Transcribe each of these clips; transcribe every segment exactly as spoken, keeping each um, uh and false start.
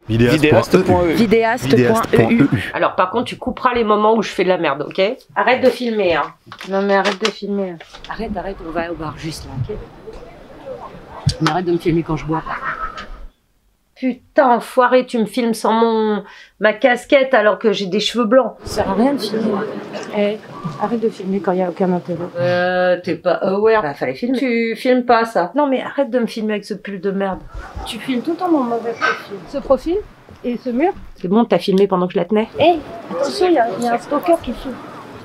Vidéaste.eu. Vidéaste.eu. Alors par contre, tu couperas les moments où je fais de la merde, ok? Arrête de filmer, hein. Non mais arrête de filmer. Arrête, arrête, on va au bar juste là, ok? Mais arrête de me filmer quand je bois. Putain, enfoiré, tu me filmes sans mon ma casquette alors que j'ai des cheveux blancs. Ça sert à rien de filmer. Eh, arrête de filmer quand il n'y a aucun intérêt. Euh, t'es pas aware. Bah, fallait filmer. Tu filmes pas ça. Non mais arrête de me filmer avec ce pull de merde. Tu filmes tout le temps mon mauvais profil. Ce profil et ce mur. C'est bon, t'as filmé pendant que je la tenais. Eh, hey, attention, il y, y a un stalker qui filme.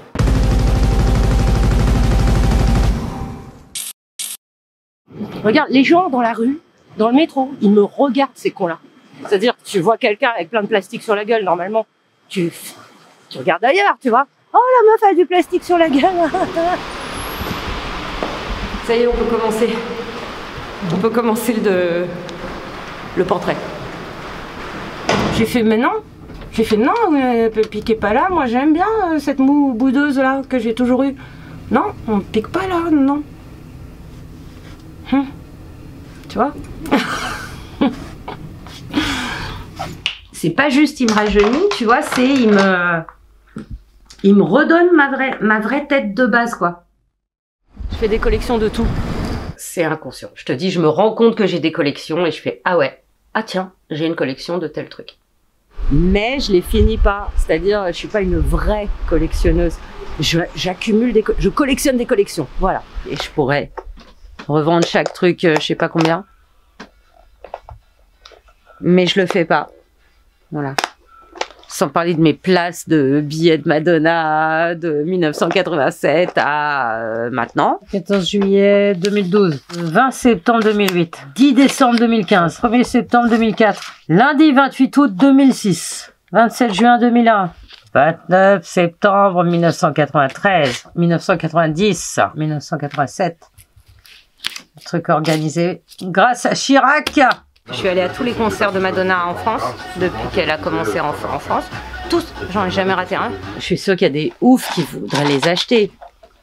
Regarde, les gens dans la rue, dans le métro, ils me regardent, ces cons-là. C'est-à-dire, tu vois quelqu'un avec plein de plastique sur la gueule, normalement, tu, tu regardes ailleurs, tu vois. Oh, la meuf a du plastique sur la gueule. Ça y est, on peut commencer. On peut commencer le, le portrait. J'ai fait, mais non. J'ai fait, non, mais piquez pas là. Moi, j'aime bien cette moue boudeuse là que j'ai toujours eue. Non, on ne pique pas là, non. Hum. Tu vois? C'est pas juste il me rajeunit, tu vois, c'est il me il me redonne ma vraie ma vraie tête de base, quoi. Je fais des collections de tout. C'est inconscient. Je te dis, je me rends compte que j'ai des collections et je fais ah ouais, ah tiens, j'ai une collection de tel truc. Mais je les finis pas, c'est-à-dire je suis pas une vraie collectionneuse. J'accumule des je collectionne des collections, voilà. Et je pourrais revendre chaque truc, euh, je sais pas combien. Mais je le fais pas. Voilà. Sans parler de mes places de billets de Madonna de mille neuf cent quatre-vingt-sept à euh, maintenant. quatorze juillet deux mille douze, vingt septembre deux mille huit, dix décembre deux mille quinze, premier septembre deux mille quatre, lundi vingt-huit août deux mille six, vingt-sept juin deux mille un, vingt-neuf septembre mille neuf cent quatre-vingt-treize, mille neuf cent quatre-vingt-dix, mille neuf cent quatre-vingt-sept. Truc organisé grâce à Chirac. Je suis allée à tous les concerts de Madonna en France depuis qu'elle a commencé en, en France. Tous, j'en ai jamais raté un. Je suis sûre qu'il y a des oufs qui voudraient les acheter.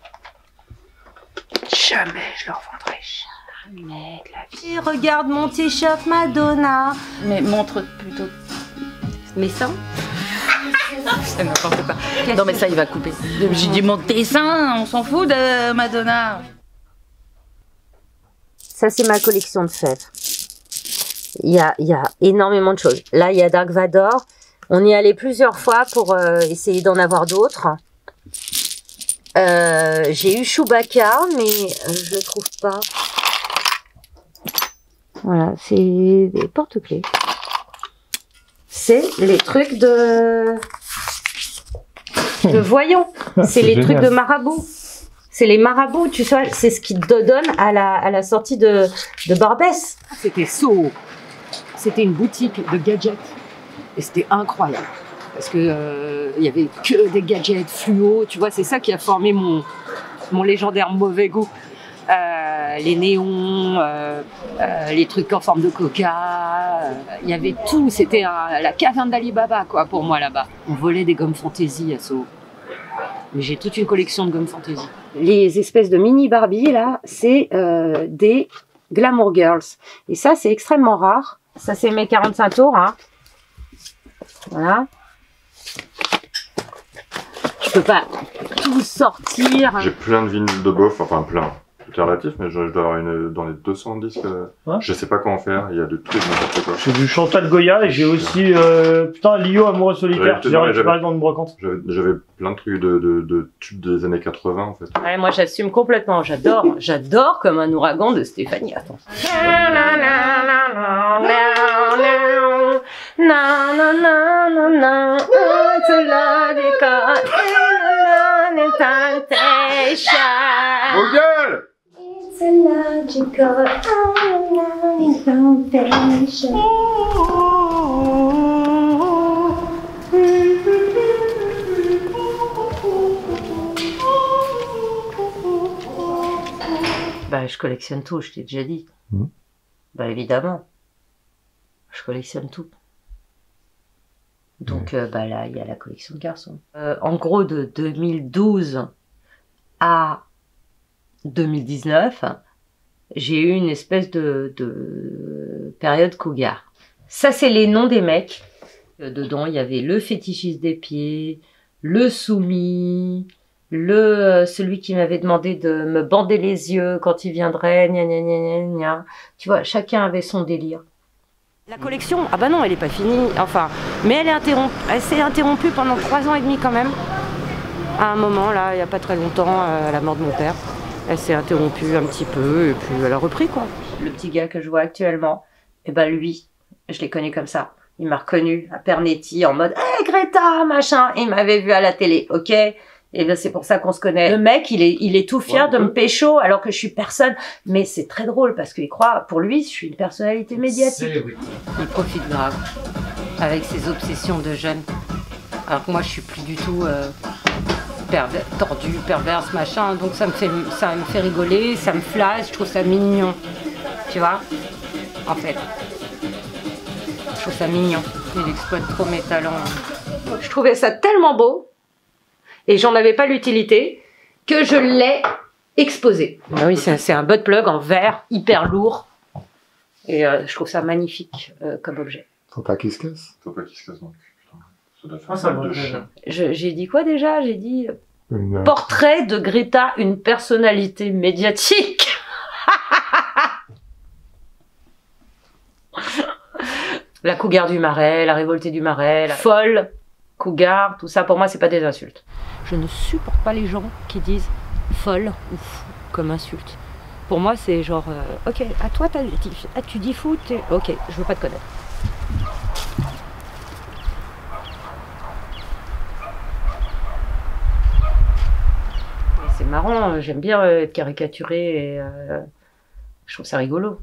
Jamais je leur vendrai, jamais de la vie. Regarde mon t-shirt Madonna. Mais montre plutôt mes seins. C'est n'importe quoi. Non mais ça il va couper. J'ai dit mon tes seins, on s'en fout de Madonna. Ça, c'est ma collection de fèves. Il y a, il y a énormément de choses. Là, il y a Dark Vador. On y allait plusieurs fois pour euh, essayer d'en avoir d'autres. Euh, j'ai eu Chewbacca, mais euh, je le trouve pas. Voilà, c'est des porte-clés. C'est les trucs de... de voyants. C'est les trucs de marabout. C'est les marabouts, tu sais, c'est ce qui te donne à la, à la sortie de, de Barbès. C'était Soho. C'était une boutique de gadgets. Et c'était incroyable. Parce que euh, il y avait que des gadgets fluo. Tu vois, c'est ça qui a formé mon, mon légendaire mauvais goût. Euh, les néons, euh, euh, les trucs en forme de coca. Il euh, y avait tout. C'était la caverne d'Alibaba, quoi, pour moi, là-bas. On volait des gommes fantaisie à Soho. Mais j'ai toute une collection de gommes fantaisie. Les espèces de mini Barbie, là, c'est euh, des Glamour Girls. Et ça, c'est extrêmement rare. Ça, c'est mes quarante-cinq tours, hein. Voilà. Je peux pas tout sortir. J'ai plein de vinyles de bof, enfin plein. Tout est relatif, mais je, je dois avoir une dans les deux cents disques. Ouais. Je sais pas comment faire, il y a de tout et n'importe quoi. J'ai du Chantal Goya et j'ai aussi euh, putain Lio Amoureux Solitaire. J'ai récupéré dans une brocante. J'avais plein de trucs de, de, de tubes des années quatre-vingts en fait. Ouais, moi j'assume complètement, j'adore, j'adore comme un ouragan de Stéphanie. Attends. Mon gueule! It's a logical incantation. Bah, je collectionne tout, je t'ai déjà dit. Mmh. Bah, évidemment. Je collectionne tout. Donc, mmh. euh, bah là, il y a la collection de garçons. Euh, en gros, de deux mille douze à deux mille dix-neuf, j'ai eu une espèce de, de période cougar. Ça, c'est les noms des mecs. Euh, dedans, il y avait le fétichiste des pieds, le soumis, le euh, celui qui m'avait demandé de me bander les yeux quand il viendrait, gna gna gna gna gna. Tu vois, chacun avait son délire. La collection, ah bah non, elle est pas finie, enfin, mais elle est interrompue, elle s'est interrompue pendant trois ans et demi quand même. À un moment, là, il n'y a pas très longtemps, à la mort de mon père, elle s'est interrompue un petit peu, et puis elle a repris, quoi. Le petit gars que je vois actuellement, et ben lui, je l'ai connu comme ça. Il m'a reconnu à Pernetti en mode « Hey Greta, machin !» Il m'avait vu à la télé, ok ? Et ben c'est pour ça qu'on se connaît. Le mec, il est, il est tout fier ouais, de me pécho alors que je suis personne. Mais c'est très drôle parce qu'il croit, pour lui, je suis une personnalité médiatique. Il profite grave avec ses obsessions de jeune. Alors que moi, je suis plus du tout euh, perver tordu, perverse, machin. Donc ça me fait, ça me fait rigoler, ça me flash, je trouve ça mignon. Tu vois ? En fait. Je trouve ça mignon. Il exploite trop mes talents. Je trouvais ça tellement beau. Et j'en avais pas l'utilité, que je l'ai exposé. Ah oui, c'est un butt plug en verre, hyper lourd. Et euh, je trouve ça magnifique euh, comme objet. Faut pas qu'il se casse. Faut pas qu'il se casse non plus. Ça doit faire ah, ça de chien. J'ai dit quoi déjà? J'ai dit une... portrait de Greta, une personnalité médiatique. La cougar du Marais, la révoltée du Marais, la folle. Cougar, tout ça, pour moi, c'est pas des insultes. Je ne supporte pas les gens qui disent folle ou fou comme insulte. Pour moi, c'est genre, euh, ok, à toi, as, ah, tu dis fou, ok, je veux pas te connaître. C'est marrant, j'aime bien être caricaturé et euh, je trouve ça rigolo.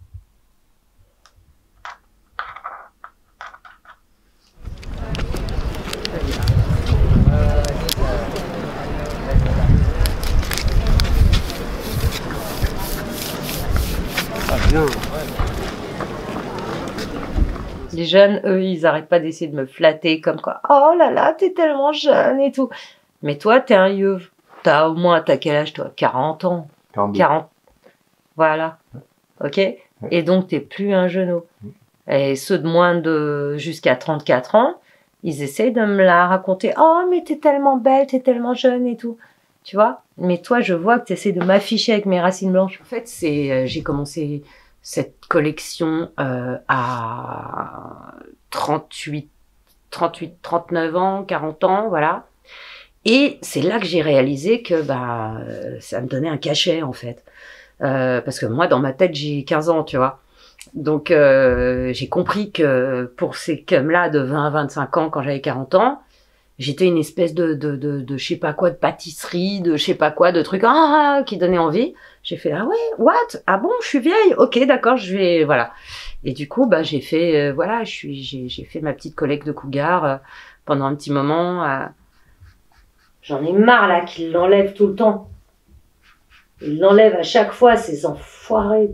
Les jeunes, eux, ils arrêtent pas d'essayer de me flatter comme quoi « Oh là là, t'es tellement jeune et tout. » Mais toi, t'es un yeuve. T'as au moins, t'as quel âge toi? quarante ans. quarante-deux. quarante. Voilà. Ok. Et donc, t'es plus un genou. Et ceux de moins de jusqu'à trente-quatre ans, ils essayent de me la raconter. « Oh, mais t'es tellement belle, t'es tellement jeune et tout. » Tu vois? Mais toi, je vois que t'essaies de m'afficher avec mes racines blanches. En fait, c'est, euh, j'ai commencé cette collection euh, à trente-huit, trente-huit, trente-neuf ans, quarante ans, voilà. Et c'est là que j'ai réalisé que bah, ça me donnait un cachet, en fait. Euh, parce que moi, dans ma tête, j'ai quinze ans, tu vois. Donc, euh, j'ai compris que pour ces cums-là de vingt à vingt-cinq ans, quand j'avais quarante ans, j'étais une espèce de, de, de, de je sais pas quoi, de pâtisserie, de je sais pas quoi, de trucs ah, qui donnaient envie. J'ai fait, ah ouais, what? Ah bon, je suis vieille? Ok, d'accord, je vais, voilà. Et du coup, bah, j'ai fait, euh, voilà, je suis, j'ai, j'ai fait ma petite collecte de cougars euh, pendant un petit moment. Euh... J'en ai marre, là, qu'ils l'enlèvent tout le temps. Ils l'enlèvent à chaque fois, ces enfoirés.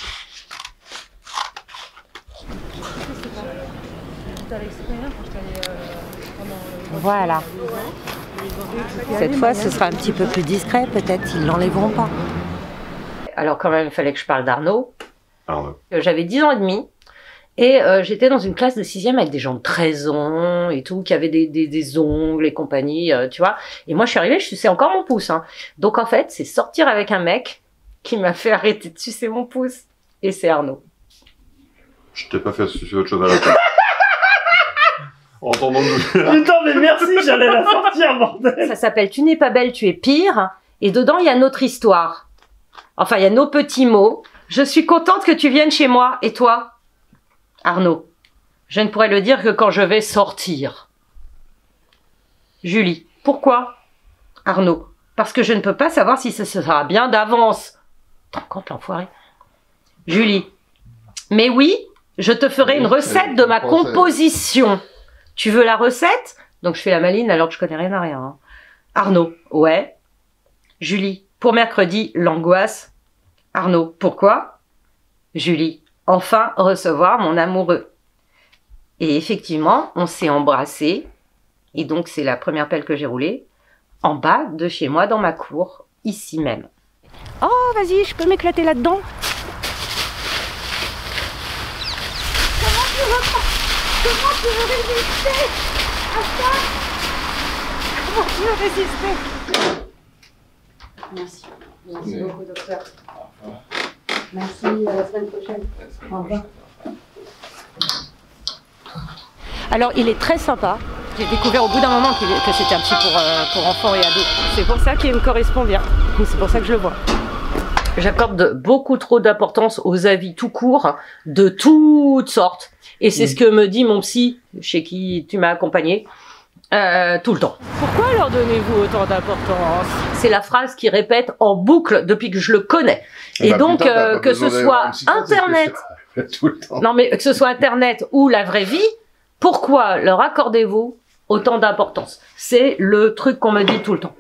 Voilà. Cette fois, ce sera un petit peu plus discret, peut-être, ils l'enlèveront pas. Alors quand même, il fallait que je parle d'Arnaud. Arnaud. J'avais dix ans et demi, et euh, j'étais dans une classe de sixième avec des gens de treize ans et tout, qui avaient des, des, des ongles et compagnie, euh, tu vois. Et moi, je suis arrivée, je suçais encore mon pouce. Hein. Donc en fait, c'est sortir avec un mec qui m'a fait arrêter de sucer mon pouce, et c'est Arnaud. Je t'ai pas fait sucer autre chose à la tête. Entendons-nous. Putain, mais merci, j'allais la sortir, bordel. Ça s'appelle « Tu n'es pas belle, tu es pire ». Et dedans, il y a notre histoire. Enfin, il y a nos petits mots. Je suis contente que tu viennes chez moi. Et toi, Arnaud, je ne pourrais le dire que quand je vais sortir. Julie, pourquoi? Arnaud, parce que je ne peux pas savoir si ce sera bien d'avance. T'en compte l'enfoiré. Julie, mais oui, je te ferai une recette de ma composition. Tu veux la recette? Donc je fais la maline alors que je connais rien à rien. Hein. Arnaud, ouais. Julie, pour mercredi, l'angoisse. Arnaud, pourquoi? Julie, enfin recevoir mon amoureux. Et effectivement, on s'est embrassés. Et donc c'est la première pelle que j'ai roulée. En bas de chez moi, dans ma cour, ici même. Oh, vas-y, je peux m'éclater là-dedans. Comment tu tu veux résister à ça? Comment tu veux résister? Merci. Merci oui. beaucoup, docteur. Merci, à la semaine prochaine. Au revoir. Alors, il est très sympa. J'ai découvert au bout d'un moment qu'il est, que c'était un petit pour, euh, pour enfants et ados. C'est pour ça qu'il me correspond bien. C'est pour ça que je le vois. J'accorde beaucoup trop d'importance aux avis tout court, de toutes sortes. Et c'est mmh. ce que me dit mon psy, chez qui tu m'as accompagné, euh, tout le temps. Pourquoi leur donnez-vous autant d'importance? C'est la phrase qu'il répète en boucle depuis que je le connais. Et, et bah, donc, putain, euh, que ce soit Internet, tout le temps. Non mais que ce soit Internet ou la vraie vie, pourquoi leur accordez-vous autant d'importance? C'est le truc qu'on me dit tout le temps.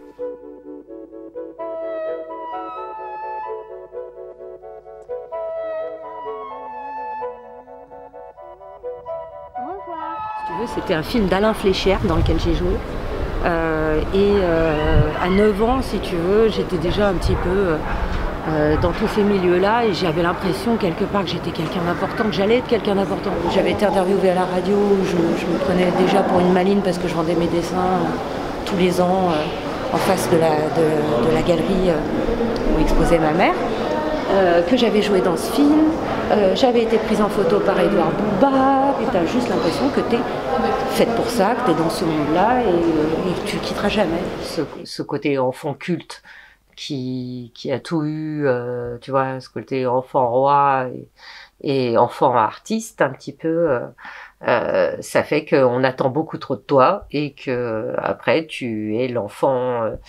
C'était un film d'Alain Fléchière dans lequel j'ai joué. Euh, et euh, à neuf ans, si tu veux, j'étais déjà un petit peu euh, dans tous ces milieux-là et j'avais l'impression quelque part que j'étais quelqu'un d'important, que j'allais être quelqu'un d'important. J'avais été interviewée à la radio, je, je me prenais déjà pour une maline parce que je vendais mes dessins euh, tous les ans euh, en face de la, de, de la galerie euh, où exposait ma mère. Euh, que j'avais joué dans ce film, euh, j'avais été prise en photo par Édouard Bouba, et t'as juste l'impression que t'es faite pour ça, que t'es dans ce monde-là et, euh, et que tu quitteras jamais. Ce, ce côté enfant culte qui, qui a tout eu, euh, tu vois, ce côté enfant roi et, et enfant artiste un petit peu, euh, euh, ça fait qu'on attend beaucoup trop de toi et que après tu es l'enfant euh,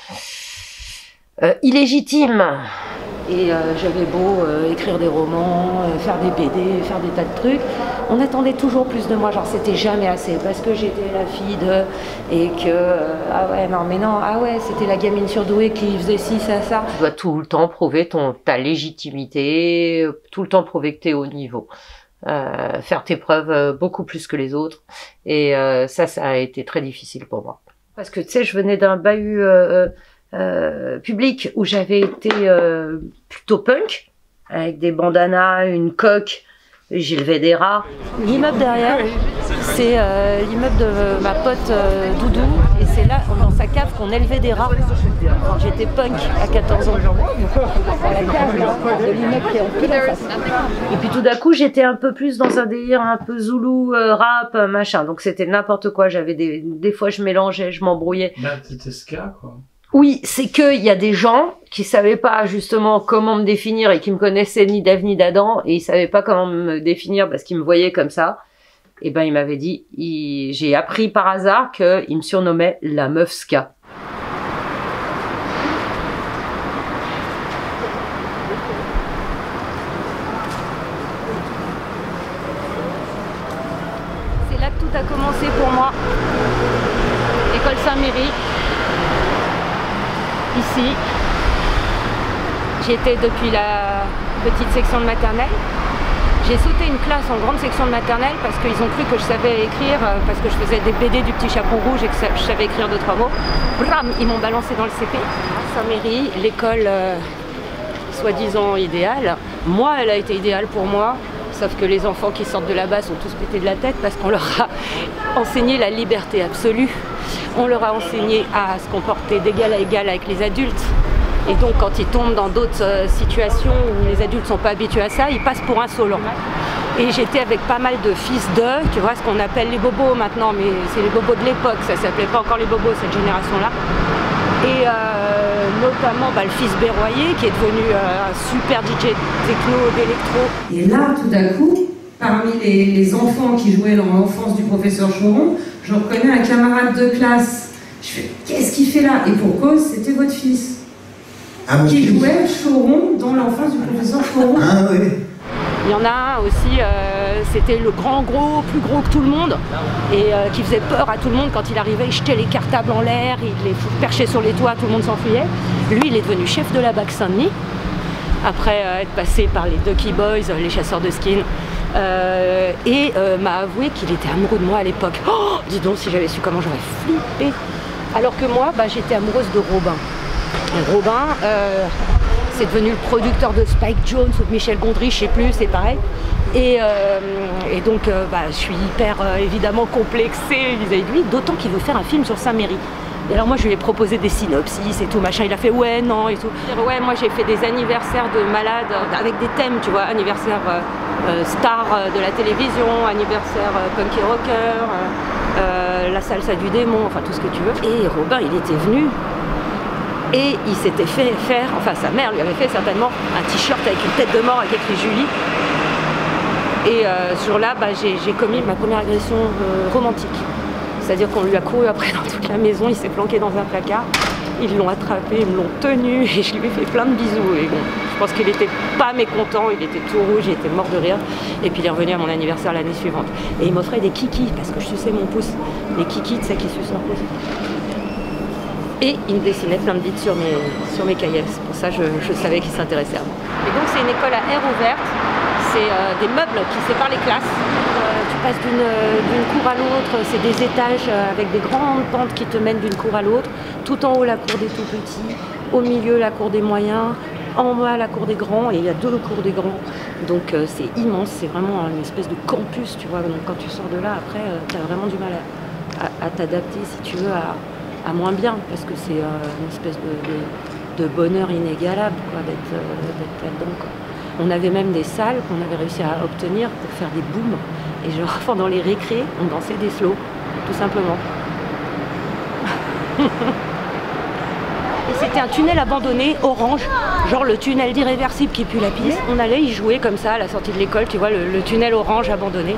euh, illégitime. Et euh, j'avais beau euh, écrire des romans, euh, faire des B D, faire des tas de trucs, on attendait toujours plus de moi, genre c'était jamais assez, parce que j'étais la fille de, et que, euh, ah ouais, non mais non, ah ouais, c'était la gamine surdouée qui faisait ci, ça, ça. Tu dois tout le temps prouver ton, ta légitimité, tout le temps prouver que t'es au niveau, euh, faire tes preuves euh, beaucoup plus que les autres, et euh, ça, ça a été très difficile pour moi. Parce que tu sais, je venais d'un bahut... Euh, Euh, public où j'avais été euh, plutôt punk, avec des bandanas, une coque, j'élevais des rats. L'immeuble derrière, c'est euh, l'immeuble de ma pote euh, Doudou, et c'est là, dans sa cave, qu'on élevait des rats. Quand j'étais punk à quatorze ans, à la cave de l'immeuble qui est en pile en face. Et puis tout d'un coup, j'étais un peu plus dans un délire un peu zoulou, euh, rap, machin. Donc c'était n'importe quoi. J'avais des, des fois, je mélangeais, je m'embrouillais. Là, c'était ska, quoi. Oui, c'est que il y a des gens qui savaient pas justement comment me définir et qui me connaissaient ni d'Ève ni d'Adam et ils savaient pas comment me définir parce qu'ils me voyaient comme ça. Et ben ils m'avaient dit, il... j'ai appris par hasard qu'ils me surnommaient la meuf ska. C'est là que tout a commencé pour moi. École Saint-Méry. Ici, j'étais depuis la petite section de maternelle. J'ai sauté une classe en grande section de maternelle parce qu'ils ont cru que je savais écrire, parce que je faisais des B D du Petit Chaperon Rouge et que je savais écrire deux trois mots. Bram, ils m'ont balancé dans le C P. Saint-Méry, l'école euh, soi-disant idéale. Moi, elle a été idéale pour moi, sauf que les enfants qui sortent de là-bas sont tous pétés de la tête parce qu'on leur a enseigné la liberté absolue. On leur a enseigné à se comporter d'égal à égal avec les adultes. Et donc quand ils tombent dans d'autres euh, situations où les adultes ne sont pas habitués à ça, ils passent pour insolents. Et j'étais avec pas mal de fils de, tu vois, ce qu'on appelle les bobos maintenant, mais c'est les bobos de l'époque, ça s'appelait pas encore les bobos cette génération-là. Et euh, notamment bah, le fils Berroyer qui est devenu euh, un super D J techno d'électro. Et là, tout d'un coup, parmi les, les enfants qui jouaient dans l'enfance du professeur Choron, je reconnais un camarade de classe. Je fais, qu'est-ce qu'il fait là? Et pour cause, c'était votre fils. Ah, qui jouait Choron dans l'enfance du professeur Choron. Ah oui. Il y en a un aussi, euh, c'était le grand gros, plus gros que tout le monde, et euh, qui faisait peur à tout le monde quand il arrivait, il jetait les cartables en l'air, il les perchait sur les toits, tout le monde s'enfuyait. Lui, il est devenu chef de la B A C Saint-Denis, après euh, être passé par les Ducky Boys, les chasseurs de skins. Euh, et euh, m'a avoué qu'il était amoureux de moi à l'époque. Oh, dis donc, si j'avais su comment j'aurais flippé. Alors que moi, bah, j'étais amoureuse de Robin. Et Robin, euh, c'est devenu le producteur de Spike Jonze ou de Michel Gondry, je sais plus, c'est pareil. Et, euh, et donc, euh, bah, je suis hyper euh, évidemment complexée vis-à-vis de lui, d'autant qu'il veut faire un film sur Saint-Méry. Et alors moi, je lui ai proposé des synopsis et tout, machin. Il a fait ouais, non et tout. Ouais, moi, j'ai fait des anniversaires de malades avec des thèmes, tu vois, anniversaire euh, euh, star de la télévision, anniversaire euh, punky rocker, euh, euh, la salsa du démon, enfin tout ce que tu veux. Et Robin, il était venu. Et il s'était fait faire, enfin sa mère lui avait fait certainement un t-shirt avec une tête de mort avec écrit Julie. Et euh, ce jour-là, bah, j'ai commis ma première agression euh, romantique. C'est-à-dire qu'on lui a couru après dans toute la maison, il s'est planqué dans un placard. Ils l'ont attrapé, ils me l'ont tenu et je lui ai fait plein de bisous. Et bon, je pense qu'il n'était pas mécontent, il était tout rouge, il était mort de rire. Et puis il est revenu à mon anniversaire l'année suivante. Et il m'offrait des kikis parce que je suçais mon pouce. Les kikis, tu sais, qui sucent leur pouce. Et il me dessinait plein de bites sur mes, sur mes cahiers. C'est pour ça que je, je savais qu'il s'intéressait à moi. Et donc c'est une école à air ouverte. C'est euh, des meubles qui séparent les classes. Euh, tu passes d'une cour à l'autre. C'est des étages avec des grandes pentes qui te mènent d'une cour à l'autre. Tout en haut, la cour des tout petits. Au milieu, la cour des moyens. En bas, la cour des grands. Et il y a deux cours des grands. Donc euh, c'est immense. C'est vraiment une espèce de campus, tu vois. Donc quand tu sors de là, après, euh, tu as vraiment du mal à, à, à t'adapter, si tu veux, à... à moins bien, parce que c'est euh, une espèce de, de, de bonheur inégalable d'être euh, là-dedans. On avait même des salles qu'on avait réussi à obtenir pour faire des booms, et genre pendant les récrés, on dansait des slows, tout simplement. Et c'était un tunnel abandonné, orange, genre le tunnel d'irréversible qui pue la piste. On allait y jouer comme ça à la sortie de l'école, tu vois, le, le tunnel orange abandonné.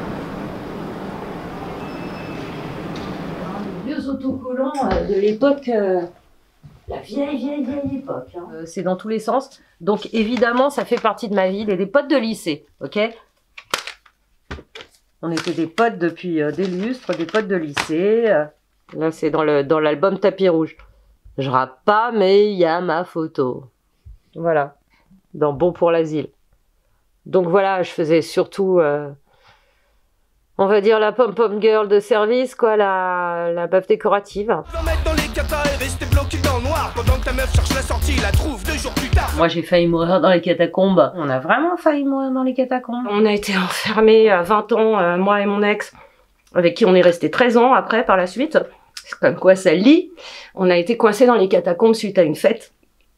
Autocollants de l'époque, euh, la vieille, vieille, vieille époque. Hein. Euh, c'est dans tous les sens. Donc évidemment, ça fait partie de ma vie. Et des potes de lycée, ok? On était des potes depuis euh, des lustres, des potes de lycée. Euh, là, c'est dans le dans l'album Tapis Rouge. Je rappe pas, mais il y a ma photo. Voilà. Dans Bon pour l'asile. Donc voilà, je faisais surtout... Euh, on va dire la pom-pom girl de service, quoi, la, la baffe décorative. Moi, j'ai failli mourir dans les catacombes. On a vraiment failli mourir dans les catacombes. On a été enfermés à vingt ans, euh, moi et mon ex, avec qui on est resté treize ans après, par la suite. C'est comme quoi ça lit. On a été coincés dans les catacombes suite à une fête.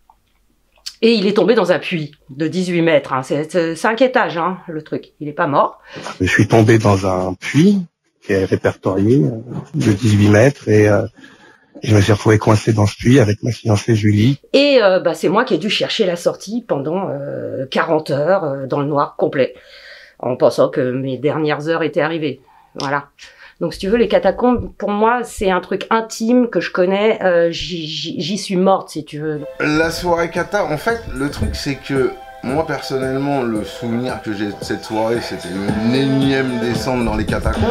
Et il est tombé dans un puits de dix-huit mètres. Hein. C'est cinq étages, hein, le truc. Il n'est pas mort. Je suis tombé dans un puits qui est répertorié euh, de dix-huit mètres et euh, je me suis retrouvé coincé dans ce puits avec ma fiancée Julie. Et euh, bah, c'est moi qui ai dû chercher la sortie pendant euh, quarante heures euh, dans le noir complet, en pensant que mes dernières heures étaient arrivées. Voilà. Donc si tu veux, les catacombes, pour moi, c'est un truc intime que je connais. Euh, J'y suis morte, si tu veux. La soirée cata, en fait, le truc, c'est que moi, personnellement, le souvenir que j'ai de cette soirée, c'était une énième descente dans les catacombes.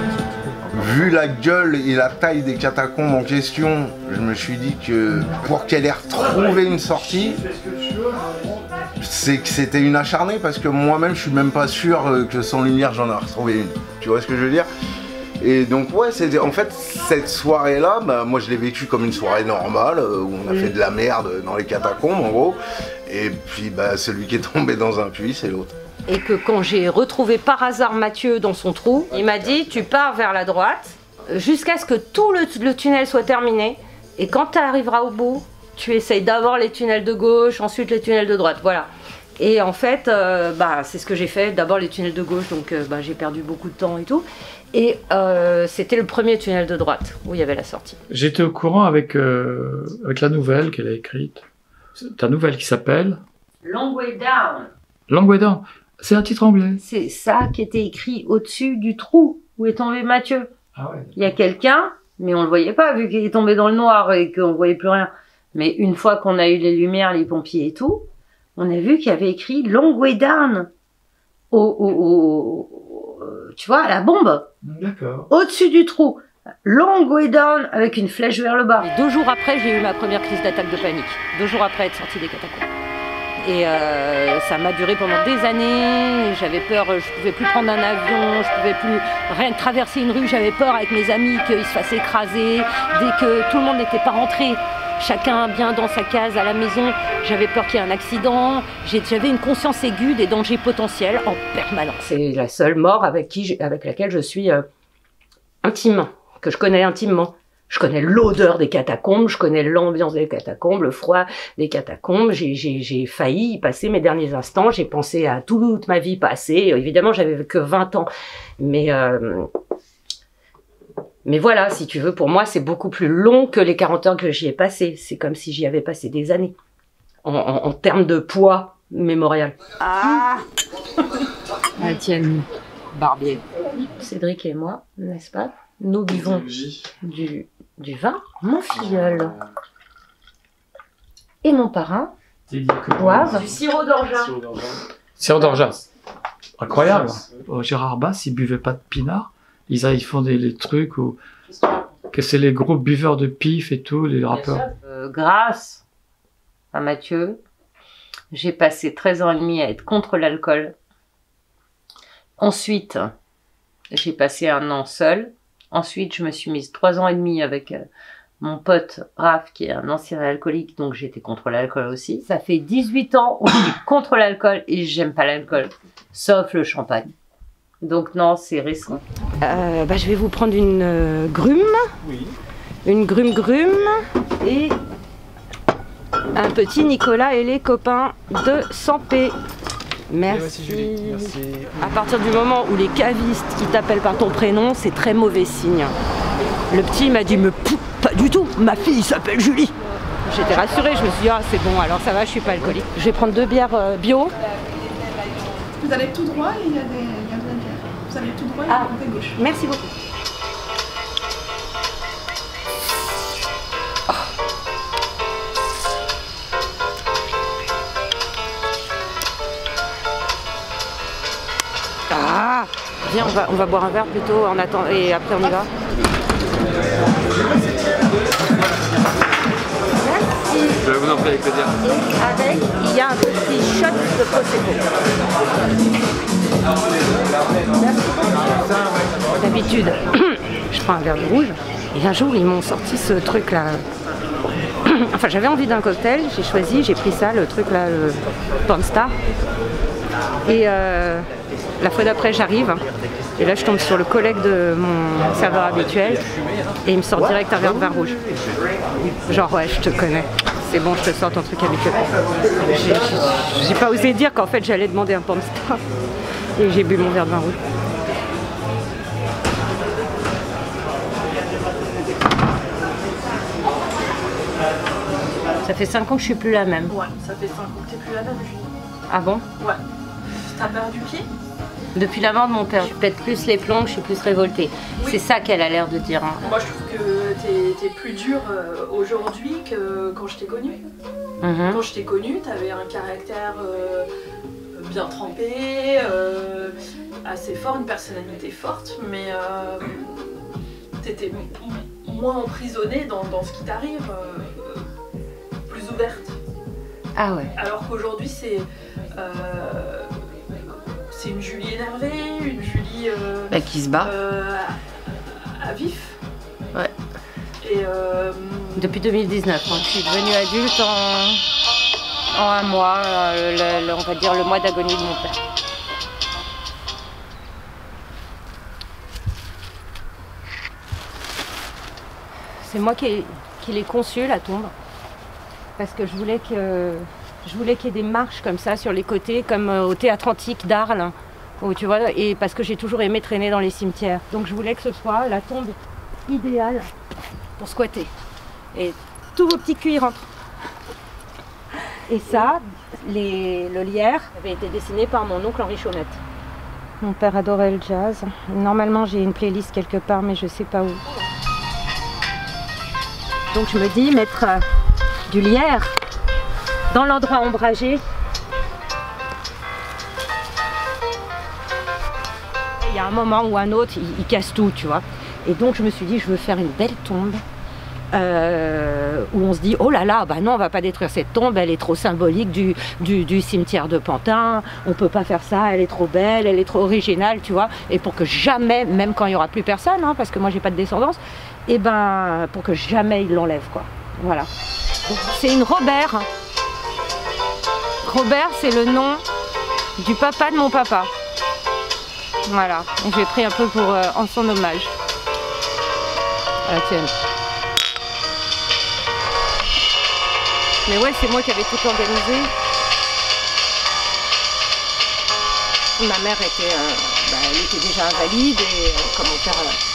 Vu la gueule et la taille des catacombes en question, je me suis dit que pour qu'elle ait retrouvé une sortie, c'est que c'était une acharnée, parce que moi-même, je suis même pas sûr que sans lumière, j'en ai retrouvé une. Tu vois ce que je veux dire ? Et donc ouais, c'était en fait cette soirée-là, bah, moi je l'ai vécue comme une soirée normale euh, où on a fait de la merde dans les catacombes en gros. Et puis bah, celui qui est tombé dans un puits, c'est l'autre. Et que quand j'ai retrouvé par hasard Mathieu dans son trou, il m'a dit tu pars vers la droite jusqu'à ce que tout le, le tunnel soit terminé. Et quand tu arriveras au bout, tu essayes d'abord les tunnels de gauche, ensuite les tunnels de droite. Voilà. Et en fait, euh, bah, c'est ce que j'ai fait. D'abord les tunnels de gauche, donc euh, bah, j'ai perdu beaucoup de temps et tout. Et euh, c'était le premier tunnel de droite où il y avait la sortie. J'étais au courant avec, euh, avec la nouvelle qu'elle a écrite. C'est une nouvelle qui s'appelle Long Way Down. Long Way Down. C'est un titre anglais. C'est ça qui était écrit au-dessus du trou où est tombé Mathieu. Ah ouais. Il y a quelqu'un, mais on le voyait pas vu qu'il est tombé dans le noir et qu'on voyait plus rien. Mais une fois qu'on a eu les lumières, les pompiers et tout, on a vu qu'il y avait écrit Long Way Down au, au, au, au tu vois, à la bombe. D'accord. Au-dessus du trou. Long Way Down avec une flèche vers le bas. Et deux jours après, j'ai eu ma première crise d'attaque de panique. Deux jours après être sortie des catacombes. Et euh, ça m'a duré pendant des années. J'avais peur, je pouvais plus prendre un avion, je pouvais plus rien traverser une rue. J'avais peur avec mes amis qu'ils se fassent écraser dès que tout le monde n'était pas rentré. chacun bien dans sa case à la maison. J'avais peur qu'il y ait un accident. J'avais une conscience aiguë des dangers potentiels en permanence. C'est la seule mort avec, qui je, avec laquelle je suis euh, intime, que je connais intimement. Je connais l'odeur des catacombes, je connais l'ambiance des catacombes, le froid des catacombes. J'ai failli y passer mes derniers instants. J'ai pensé à toute ma vie passée. Évidemment, j'avais que vingt ans. Mais, euh, mais voilà, si tu veux, pour moi, c'est beaucoup plus long que les quarante heures que j'y ai passé. C'est comme si j'y avais passé des années. En, en, en termes de poids mémorial. Ah, la tienne, Barbier. Cédric et moi, n'est-ce pas? Nous buvons du, du vin. Mon filleul et mon parrain boivent du sirop d'orgeat. Sirop d'orgeat. Incroyable. Oh, Gérard Bass, ils buvaient pas de pinard. Ils, ils font des les trucs où que c'est les gros buveurs de pif et tout, les rappeurs. Euh, grâce à Mathieu, j'ai passé treize ans et demi à être contre l'alcool. Ensuite, j'ai passé un an seul. Ensuite, je me suis mise trois ans et demi avec euh, mon pote Raph, qui est un ancien alcoolique, donc j'étais contre l'alcool aussi. Ça fait dix-huit ans où je suis contre l'alcool et j'aime pas l'alcool, sauf le champagne. Donc non, c'est récent. Euh, bah, je vais vous prendre une euh, grume, oui. Une grume grume et un petit Nicolas et les copains de Sampé. Merci. Merci. À partir du moment où les cavistes qui t'appellent par ton prénom, c'est très mauvais signe. Le petit m'a dit, mais pouf, pas du tout, ma fille s'appelle Julie. J'étais rassurée, je me suis dit, ah c'est bon, alors ça va, je suis pas alcoolique. Je vais prendre deux bières euh, bio. Vous allez tout droit et il y a, des, il y a de la bière. Vous allez tout droit et ah, à côté gauche. Merci beaucoup. Ah, viens, on va, on va boire un verre plutôt en attendant et après on y va. Merci. Je vais vous en faire avec plaisir. Avec, il y a un petit shot de Prosecco. D'habitude, je prends un verre de rouge et un jour ils m'ont sorti ce truc là. Enfin, j'avais envie d'un cocktail, j'ai choisi, j'ai pris ça, le truc là, le Pornstar. Et euh, la fois d'après, j'arrive et là, je tombe sur le collègue de mon serveur habituel et il me sort direct un verre de vin rouge. Genre, ouais, je te connais. C'est bon, je te sors ton truc habituel. J'ai pas osé dire qu'en fait, j'allais demander un Pornstar et j'ai bu mon verre de vin rouge. Ça fait cinq ans que je suis plus la même. Ouais, ça fait cinq ans que t'es plus la même. Ah bon? Ouais. T'as perdu pied? Depuis la mort de mon père, je pète plus les plombs, je suis plus révoltée. Oui. C'est ça qu'elle a l'air de dire. Hein. Moi, je trouve que t'es plus dur euh, aujourd'hui que quand je t'ai connue. Mm-hmm. Quand je t'ai connue, t'avais un caractère euh, bien trempé, euh, assez fort, une personnalité forte, mais euh, t'étais moins emprisonnée dans, dans ce qui t'arrive, euh, plus ouverte. Ah ouais. Alors qu'aujourd'hui, c'est euh, c'est une Julie énervée, une Julie euh, bah, qui se bat euh, à, à vif. Ouais. Et euh, depuis deux mille dix-neuf, hein, je suis devenue adulte en, en un mois, le, le, on va dire le mois d'agonie de mon père. C'est moi qui, qui l'ai conçue, la tombe, parce que je voulais que je voulais qu'il y ait des marches comme ça sur les côtés, comme au théâtre antique d'Arles, où tu vois, et parce que j'ai toujours aimé traîner dans les cimetières. Donc je voulais que ce soit la tombe idéale pour squatter. Et tous vos petits culs rentrent. Et ça, les, le lierre avait été dessiné par mon oncle Henri Chaumette. Mon père adorait le jazz. Normalement, j'ai une playlist quelque part, mais je sais pas où. Donc je me dis mettre euh, du lierre dans l'endroit ombragé. Il y a un moment ou un autre, il, il casse tout, tu vois. Et donc je me suis dit, je veux faire une belle tombe euh, où on se dit, oh là là, bah non, on va pas détruire cette tombe, elle est trop symbolique du, du, du cimetière de Pantin, on peut pas faire ça, elle est trop belle, elle est trop originale, tu vois. Et pour que jamais, même quand il y aura plus personne, hein, parce que moi j'ai pas de descendance, et ben pour que jamais il l'enlève, quoi. Voilà. C'est une Robert. Robert, c'est le nom du papa de mon papa. Voilà, donc j'ai pris un peu pour euh, en son hommage. À la tienne. Mais ouais, c'est moi qui avais tout organisé. Ma mère était, euh, bah, elle était déjà invalide et euh, comme mon père euh,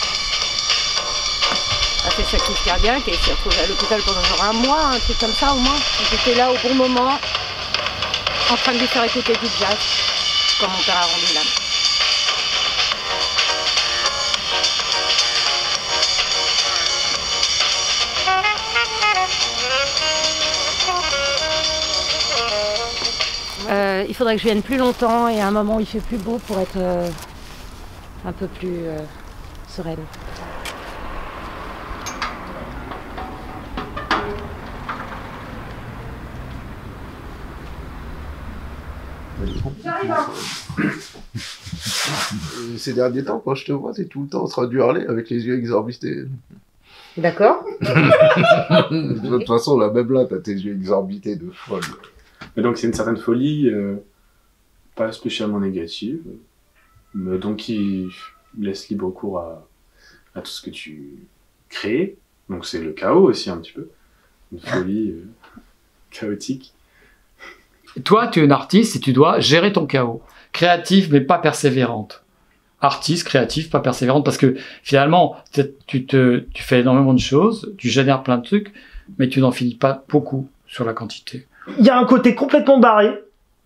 a fait sa crise cardiaque et s'est retrouvée à l'hôpital pendant genre un mois, un truc comme ça au moins. J'étais là au bon moment, en train de lui faire écouter du jazz, quand mon père a rendu l'âme. Euh, il faudrait que je vienne plus longtemps et à un moment où il fait plus beau pour être euh, un peu plus euh, sereine. J'arrive. Ces derniers temps, quand je te vois, t'es tout le temps en train de hurler avec les yeux exorbités. D'accord. De toute façon, là, même là, t'as tes yeux exorbités de folle. Mais donc c'est une certaine folie, euh, pas spécialement négative, mais donc qui laisse libre cours à, à tout ce que tu crées. Donc c'est le chaos aussi un petit peu, une folie euh, chaotique. Toi, tu es une artiste et tu dois gérer ton chaos. Créative mais pas persévérante. Artiste, créative, pas persévérante, parce que finalement, tu, te, tu fais énormément de choses, tu génères plein de trucs, mais tu n'en finis pas beaucoup sur la quantité. Il y a un côté complètement barré.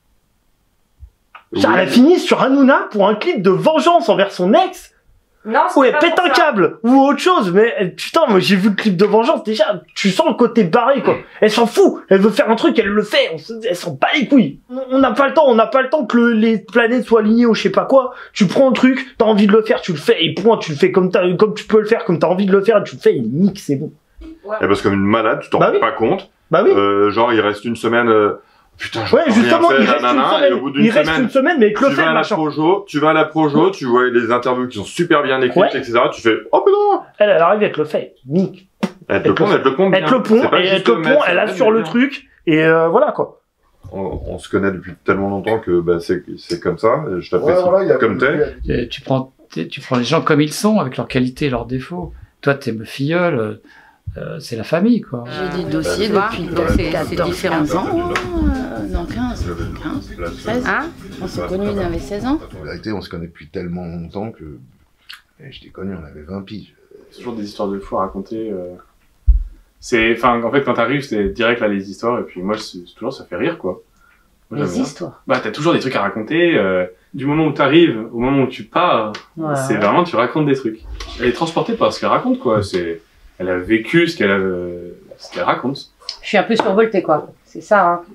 Oui. Ça, elle a fini sur Hanouna pour un clip de vengeance envers son ex. Non, où elle pète un câble ou autre chose. Mais putain, moi j'ai vu le clip de vengeance. Déjà, tu sens le côté barré quoi. Elle s'en fout. Elle veut faire un truc, elle le fait. On se, elle s'en bat les couilles. On n'a pas le temps. On n'a pas le temps que le, les planètes soient alignées ou je sais pas quoi. Tu prends le truc, t'as envie de le faire, tu le fais et point. Tu le fais comme t'as, comme tu peux le faire, comme t'as envie de le faire. Et tu le fais. Et nique, c'est bon. Ouais. Et parce que comme une malade, tu t'en bah rends oui. pas compte. Bah oui. Euh, genre, il reste une semaine. Euh... Putain, je ouais, justement, rien fait, il reste nanana, une semaine. et au bout d'une Il reste semaine, une semaine, mais avec le tu fait, vas à la machin. projo, tu vas à la projo, tu vois les interviews qui sont super bien écrites, Ouais. et cetera. Tu fais, oh putain! Elle, elle arrive avec le fait. Nique. Elle te le pond, elle te le pond bien. Elle te le pond, C'est pas et elle juste te le mettre, pond, elle c'est assure le bien. truc, et euh, voilà quoi. On, on se connaît depuis tellement longtemps que bah, c'est c'est comme ça, et je t'apprécie Ouais, voilà, y a comme plus- t'es. Et tu prends, tu prends les gens comme ils sont, avec leurs qualités et leurs défauts. Toi, t'es me filleule, euh, c'est la famille, quoi. J'ai des dossiers bah, depuis bah, c'est quatorze, différent. quinze ans, euh, non quinze, quinze, seize. Hein On s'est connus, on avait seize ans. En vérité, on se connaît depuis tellement longtemps que. Eh, je t'ai connu, on avait vingt piges. C'est toujours des histoires de fou à raconter. Euh... C'est, enfin, en fait, quand t'arrives, c'est direct là les histoires, et puis moi, c'est toujours ça fait rire, quoi. Moi, Les j'aime bien. histoires. Bah, t'as toujours des trucs à raconter. Euh, du moment où t'arrives, au moment où tu pars, Ouais. c'est vraiment tu racontes des trucs. Elle est transportée par ce qu'elle raconte, quoi. C'est, elle a vécu ce qu'elle a, ce qu'elle raconte. Je suis un peu survoltée quoi. C'est ça. Hein.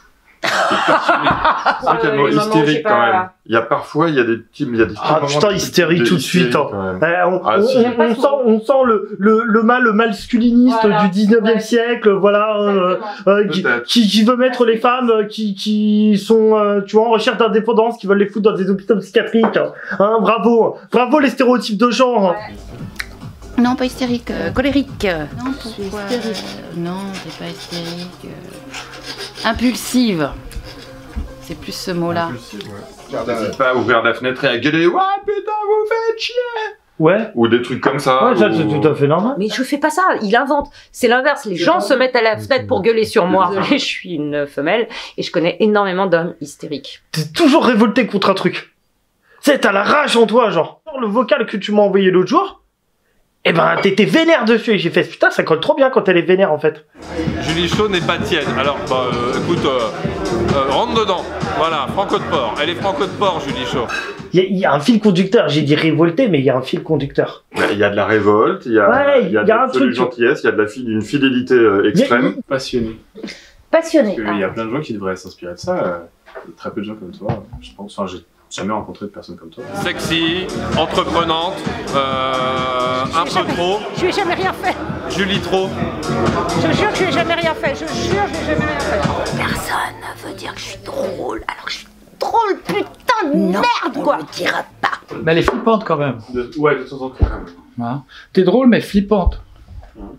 C'est vrai qu'il y a le mot les moments où j'ai hystérique pas- quand même. Il y a parfois, il y a des petits, il y a des petits Ah moments putain, de- hystérie de tout de suite. hystérie, Hein. quand même. Eh, on, Ah, on- si. on- on sent, on sent le, le, le mal, le masculiniste Voilà. du dix-neuvième Ouais. siècle, voilà, euh, euh, qui, Peut-être. qui, qui veut mettre les femmes euh, qui, qui sont, euh, tu vois, en recherche d'indépendance, qui veulent les foutre dans des hôpitaux psychiatriques. Hein, bravo, bravo les stéréotypes de genre. Ouais. Non, pas hystérique, euh, colérique. Non, Je suis pourquoi hystérique. euh, Non, t'es pas hystérique. euh, Impulsive. C'est plus ce mot-là. N'hésite pas à ouvrir la fenêtre et à gueuler, ouais putain, vous faites chier! Ouais. Ou des trucs comme ça. Ouais, ça ou- c'est tout à fait normal. Mais je fais pas ça, il invente. C'est l'inverse. Les gens se mettent à la fenêtre pour gueuler sur moi. Je suis une femelle et je connais énormément d'hommes hystériques. T'es toujours révolté contre un truc. C'est t'as la rage en toi, genre. Le vocal que tu m'as envoyé l'autre jour, eh ben t'étais vénère dessus et j'ai fait putain ça colle trop bien quand elle est vénère en fait. Julie Chaud n'est pas tienne. Alors, bah, euh, écoute, euh, euh, rentre dedans. Voilà, Franco de Port. Elle est Franco de Port, Julie Chaud. Il y, a- il y a un fil conducteur, j'ai dit révolté mais il y a un fil conducteur. Il y a de la révolte, il y a, Ouais, il y a il de y a un l'absolue truc. gentillesse, il y a de la fi- d'une fidélité euh, extrême. Passionné. Passionné. Parce qu'il y a plein de gens qui devraient s'inspirer de ça. euh, Il y a très peu de gens comme toi, je pense. Enfin, j'ai jamais rencontré de personne comme toi. Sexy, entreprenante, euh, un peu trop. Je lui ai jamais rien fait. Julie trop. Je jure que je lui ai jamais rien fait. Je jure que je lui ai jamais rien fait. Personne ne veut dire que je suis drôle. Alors que je suis drôle, putain de merde, quoi. On ne dira pas. Mais elle est flippante quand même. De- Ouais, de temps en temps, quand même. Hein. T'es drôle mais flippante.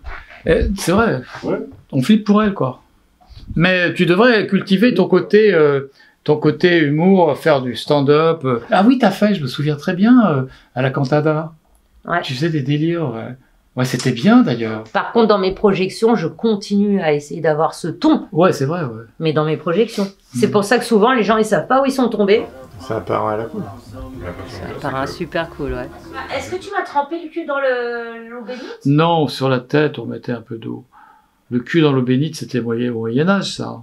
C'est vrai. Ouais. On flippe pour elle, quoi. Mais tu devrais cultiver ton côté, euh, ton côté humour, faire du stand-up. Euh. Ah oui, t'as fait, je me souviens très bien, euh, à la Cantada. Ouais. Tu faisais des délires. Ouais, ouais c'était bien d'ailleurs. Par contre, dans mes projections, je continue à essayer d'avoir ce ton. Ouais, c'est vrai, ouais. Mais dans mes projections. C'est pour ça que souvent, les gens, ils savent pas où ils sont tombés. Ça part à la cool. Ça paraît super cool, ouais. Est-ce que tu m'as trempé le cul dans le l'eau bénite? Non, sur la tête, on mettait un peu d'eau. Le cul dans l'eau bénite, c'était moyen, au Moyen-Âge, ça.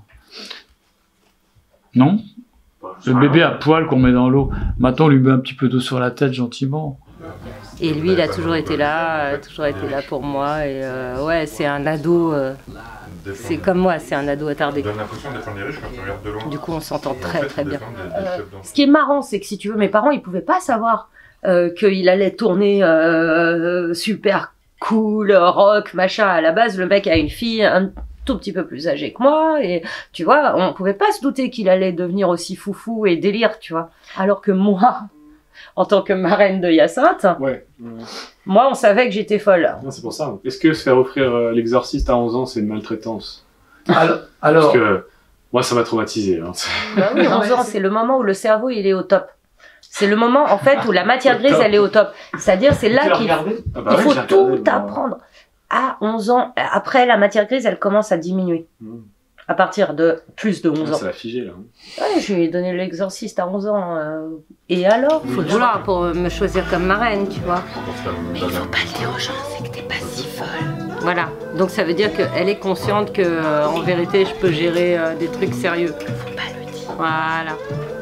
Non? Le bébé à poil qu'on met dans l'eau. Maintenant, on lui met un petit peu d'eau sur la tête, gentiment. Et lui, il a toujours été là, euh, toujours été là pour moi. Et euh, ouais, c'est un ado. Euh, c'est comme moi, c'est un ado attardé. Ça donne l'impression d'être les riches quand tu regardes de loin. Du coup, on s'entend très très bien. Euh, ce qui est marrant, c'est que si tu veux, mes parents, ils pouvaient pas savoir euh, qu'il allait tourner euh, super cool, rock, machin. À la base, le mec a une fille un tout petit peu plus âgée que moi, et tu vois, on pouvait pas se douter qu'il allait devenir aussi foufou et délire, tu vois. Alors que moi, en tant que marraine de Hyacinthe, ouais, ouais. moi, on savait que j'étais folle. C'est pour ça. Est-ce que se faire offrir euh, l'exorciste à onze ans, c'est une maltraitance? Alors, alors... Parce que moi, ça m'a traumatisé. Hein. Bah oui, onze ans, c'est le moment où le cerveau, il est au top. C'est le moment, en fait, où la matière grise, elle est au top. C'est-à-dire, c'est là qu'il ah bah il ouais, faut tout regardé, apprendre. À onze ans, après, la matière grise, elle commence à diminuer. Mmh. À partir de plus de onze ans. Ça a figé, là. Ouais, je lui ai donné l'exorciste à onze ans. Euh... Et alors? Faut le vouloir pour me choisir comme marraine, tu vois. Mais il faut pas le dire aux gens, c'est que t'es pas si folle. Voilà. Donc ça veut dire qu'elle est consciente que, euh, en vérité, je peux gérer euh, des trucs sérieux. Faut pas le dire. Voilà.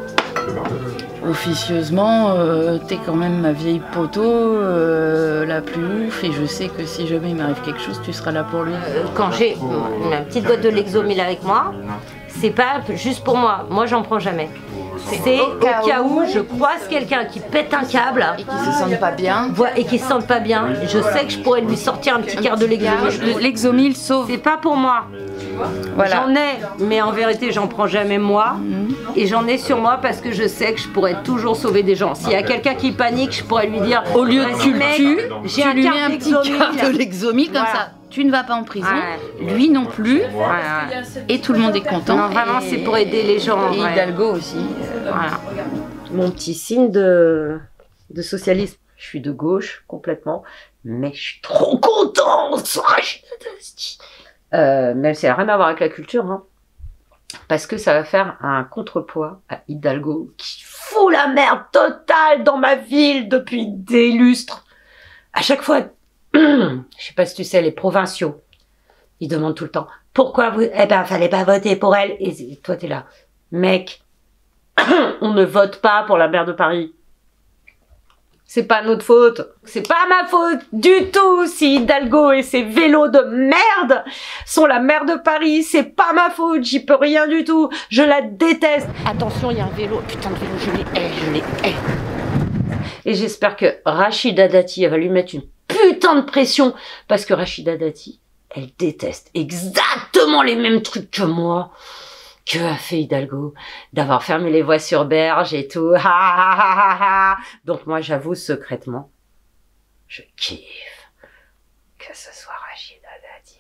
Officieusement, euh, t'es quand même ma vieille poteau, euh, la plus ouf, et je sais que si jamais il m'arrive quelque chose, tu seras là pour lui. Euh, quand j'ai ma petite boîte de Lexomil avec moi, c'est pas juste pour moi. Moi, j'en prends jamais. C'est au cas où je croise quelqu'un qui pète un câble et qui se sente pas bien, et qui se sente pas bien. Je sais que je pourrais lui sortir un petit quart de Lexomil. Lexomil sauve. C'est pas pour moi. Voilà. J'en ai, mais en vérité, j'en prends jamais moi. Mm-hmm. Et j'en ai sur moi parce que je sais que je pourrais toujours sauver des gens. S'il y a quelqu'un qui panique, je pourrais lui dire, au lieu de tu le tues, j'ai tu un lui mets un petit quart de Lexomil comme voilà. Ça. Tu ne vas pas en prison, ouais. Lui non plus, ouais, ouais. Et tout le monde est content. Non, vraiment, c'est pour aider les gens. Et ouais. Hidalgo aussi. Euh, voilà. Mon petit signe de, de socialisme. Je suis de gauche, complètement, mais je suis trop contente. Euh, même si elle n'a rien à voir avec la culture, hein. Parce que ça va faire un contrepoids à Hidalgo qui fout la merde totale dans ma ville depuis des lustres. À chaque fois, je sais pas si tu sais, les provinciaux, ils demandent tout le temps pourquoi vous, eh ben, fallait pas voter pour elle. Et toi, t'es là, mec, on ne vote pas pour la maire de Paris. C'est pas notre faute. C'est pas ma faute du tout si Hidalgo et ses vélos de merde sont la maire de Paris. C'est pas ma faute. J'y peux rien du tout. Je la déteste. Attention, il y a un vélo. Putain de vélo, je les hais, je les hais. Et j'espère que Rachida Dati, elle va lui mettre une putain de pression. Parce que Rachida Dati, elle déteste exactement les mêmes trucs que moi. Que a fait Hidalgo? D'avoir fermé les voies sur berge et tout. Ha, ha, ha, ha, ha. Donc moi, j'avoue secrètement, je kiffe que ce soit Rachida Dati.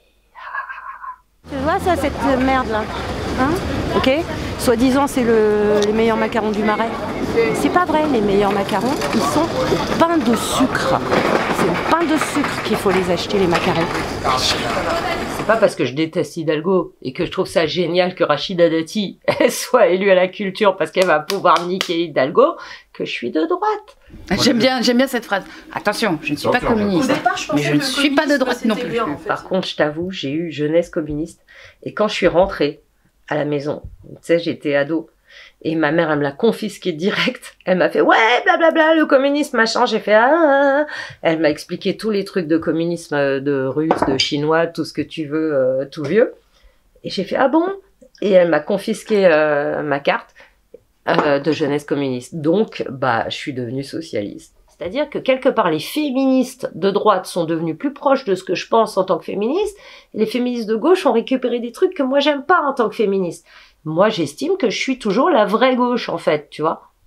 Tu vois ça, cette merde là, hein? Ok. Soi-disant, c'est le les meilleurs macarons du Marais. C'est pas vrai, les meilleurs macarons, ils sont au pain de sucre. C'est au pain de sucre qu'il faut les acheter, les macarons. C'est pas parce que je déteste Hidalgo et que je trouve ça génial que Rachida Dati soit élue à la culture parce qu'elle va pouvoir niquer Hidalgo que je suis de droite. J'aime bien, j'aime bien cette phrase. Attention, je ne suis pas communiste, départ, je mais je ne suis pas de droite non plus. Bien, en fait. Par contre, je t'avoue, j'ai eu jeunesse communiste et quand je suis rentrée à la maison, tu sais, j'étais ado. Et ma mère, elle me l'a confisqué direct. Elle m'a fait, ouais, blablabla, le communisme, machin. J'ai fait, ah, ah. Elle m'a expliqué tous les trucs de communisme, de russe, de chinois, tout ce que tu veux, euh, tout vieux. Et j'ai fait, ah bon? Et elle m'a confisqué euh, ma carte euh, de jeunesse communiste. Donc, bah, je suis devenue socialiste. C'est-à-dire que quelque part, les féministes de droite sont devenus plus proches de ce que je pense en tant que féministe. Et les féministes de gauche ont récupéré des trucs que moi, j'aime pas en tant que féministe. Moi, j'estime que je suis toujours la vraie gauche, en fait, tu vois.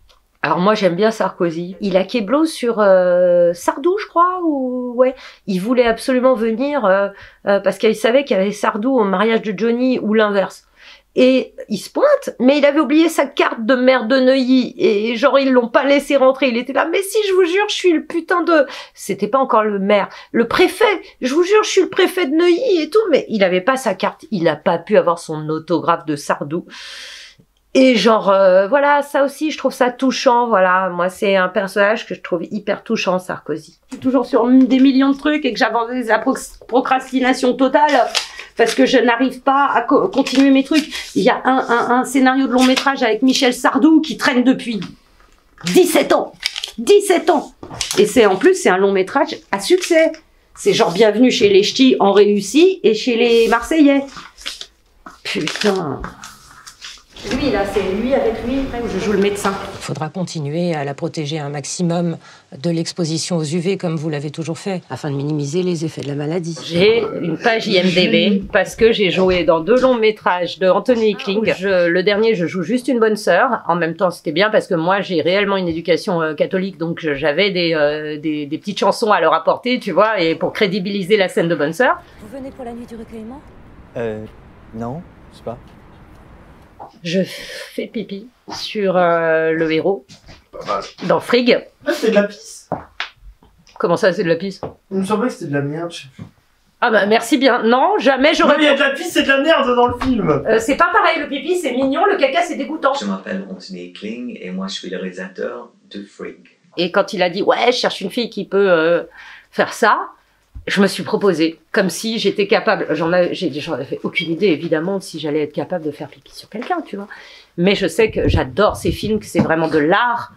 Alors moi j'aime bien Sarkozy. Il a kéblo sur euh, Sardou, je crois, ou ouais. Il voulait absolument venir euh, euh, parce qu'il savait qu'il y avait Sardou au mariage de Johnny ou l'inverse. Et il se pointe, mais il avait oublié sa carte de maire de Neuilly et genre ils l'ont pas laissé rentrer. Il était là, mais si je vous jure, je suis le putain de. C'était pas encore le maire, le préfet. Je vous jure, je suis le préfet de Neuilly et tout, mais il avait pas sa carte. Il a pas pu avoir son autographe de Sardou. Et genre, euh, voilà, ça aussi, je trouve ça touchant, voilà. Moi, c'est un personnage que je trouve hyper touchant, Sarkozy. Je suis toujours sur des millions de trucs et que j'avance des procrastination totale parce que je n'arrive pas à co continuer mes trucs. Il y a un, un, un scénario de long métrage avec Michel Sardou qui traîne depuis dix-sept ans. dix-sept ans. Et c'est, en plus, c'est un long métrage à succès. C'est genre Bienvenue chez les Ch'tis en réussi et chez les Marseillais. Putain. Lui, là, c'est lui avec lui, où je joue le médecin. Il faudra continuer à la protéger un maximum de l'exposition aux U V, comme vous l'avez toujours fait, afin de minimiser les effets de la maladie. J'ai une page I M D B, parce que j'ai joué dans deux longs métrages de Anthony Hickling. Je, le dernier, je joue juste une bonne sœur. En même temps, c'était bien, parce que moi, j'ai réellement une éducation euh, catholique, donc j'avais des, euh, des, des petites chansons à leur apporter, tu vois, et pour crédibiliser la scène de bonne sœur. Vous venez pour la nuit du recueillement? Euh, non, je sais pas. Je fais pipi sur euh, le héros, Pas mal. dans Frigg. Ah, c'est de la pisse. Comment ça, c'est de la pisse? Il me semblait que c'était de la merde. Je sais plus. Ah bah merci bien. Non, jamais j'aurais... Il y a de la pisse, c'est de la merde dans le film. Euh, c'est pas pareil, le pipi c'est mignon, le caca c'est dégoûtant. Je m'appelle Anthony Hickling et moi je suis le réalisateur de Frigg. Et quand il a dit ouais, je cherche une fille qui peut euh, faire ça, je me suis proposée, comme si j'étais capable. J'en avais, j'en avais aucune idée évidemment si j'allais être capable de faire pipi sur quelqu'un, tu vois. Mais je sais que j'adore ces films, que c'est vraiment de l'art.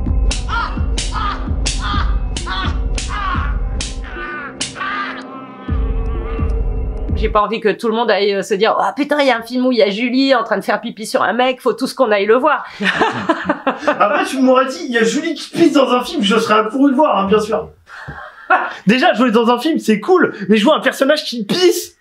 J'ai pas envie que tout le monde aille se dire « Oh putain, il y a un film où il y a Julie en train de faire pipi sur un mec, faut tous qu'on aille le voir. » Après, tu m'aurais dit « Il y a Julie qui pisse dans un film, je serais accouru le voir, hein, bien sûr. » Déjà, jouer dans un film, c'est cool, mais jouer un personnage qui pisse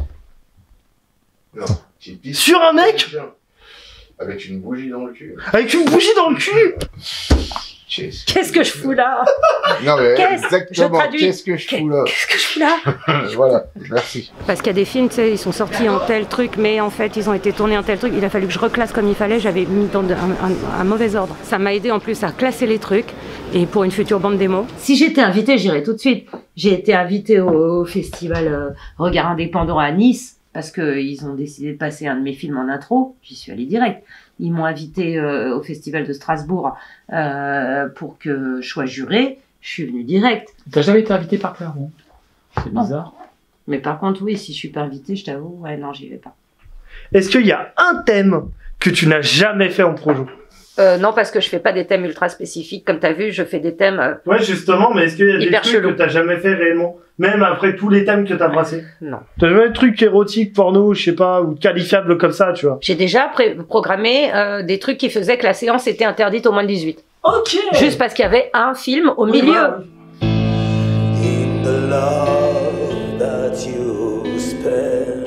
Non, qui pisse sur un mec avec une bougie dans le cul. Avec une bougie dans le cul. Qu'est-ce que je fous là? Non mais Qu'est-ce exactement, qu'est-ce que je fous là? Qu'est-ce que je fous là? Voilà, merci. Parce qu'il y a des films, tu sais, ils sont sortis en tel truc, mais en fait, ils ont été tournés en tel truc. Il a fallu que je reclasse comme il fallait. J'avais mis dans un, un, un mauvais ordre. Ça m'a aidé en plus à classer les trucs et pour une future bande démo. Si j'étais invitée, j'irais tout de suite. J'ai été invitée au, au festival euh, Regard Indépendant à Nice parce qu'ils ont décidé de passer un de mes films en intro. J'y suis allée direct. Ils m'ont invité euh, au festival de Strasbourg euh, pour que je sois jurée. Je suis venue direct. T'as jamais été invité par Clermont? C'est bizarre. Mais par contre, oui, si je suis pas invitée, je t'avoue, ouais, non, j'y vais pas. Est-ce qu'il y a un thème que tu n'as jamais fait en projo? Euh, non, parce que je fais pas des thèmes ultra spécifiques. Comme t'as vu, je fais des thèmes. Euh, ouais, justement, mais est-ce qu'il y a des trucs chelou. que t'as jamais fait réellement? Même après tous les thèmes que t'as brassés? Non. T'as jamais des trucs érotiques, porno, je sais pas, ou qualifiables comme ça, tu vois? J'ai déjà programmé euh, des trucs qui faisaient que la séance était interdite au moins de dix-huit. Ok. Juste parce qu'il y avait un film au oui, milieu. Bah, oui. In the love that you spend.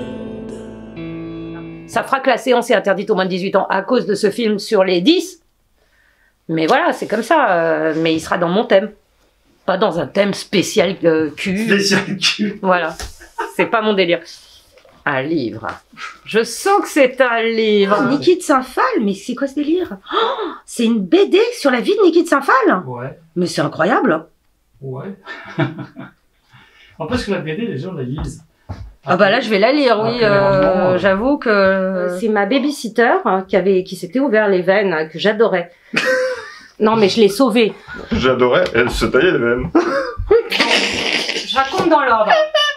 Ça fera que la séance est interdite au moins de dix-huit ans à cause de ce film sur les dix. Mais voilà, c'est comme ça. Euh, mais il sera dans mon thème. Pas dans un thème spécial euh, cul. Spécial cul. Voilà. C'est pas mon délire. Un livre. Je sens que c'est un livre. Oh, Niki de Saint-Phal, mais c'est quoi ce délire? Oh, c'est une B D sur la vie de Niki de Saint-Phal? Ouais. Mais c'est incroyable. Ouais. En plus que la B D, les gens la lisent. Ah bah là je vais la lire, oui. Euh, euh, J'avoue que c'est ma babysitter hein, qui avait, qui s'était ouvert les veines, que j'adorais. Non mais je l'ai sauvée. J'adorais, elle se taillait les veines. Je raconte dans l'ordre.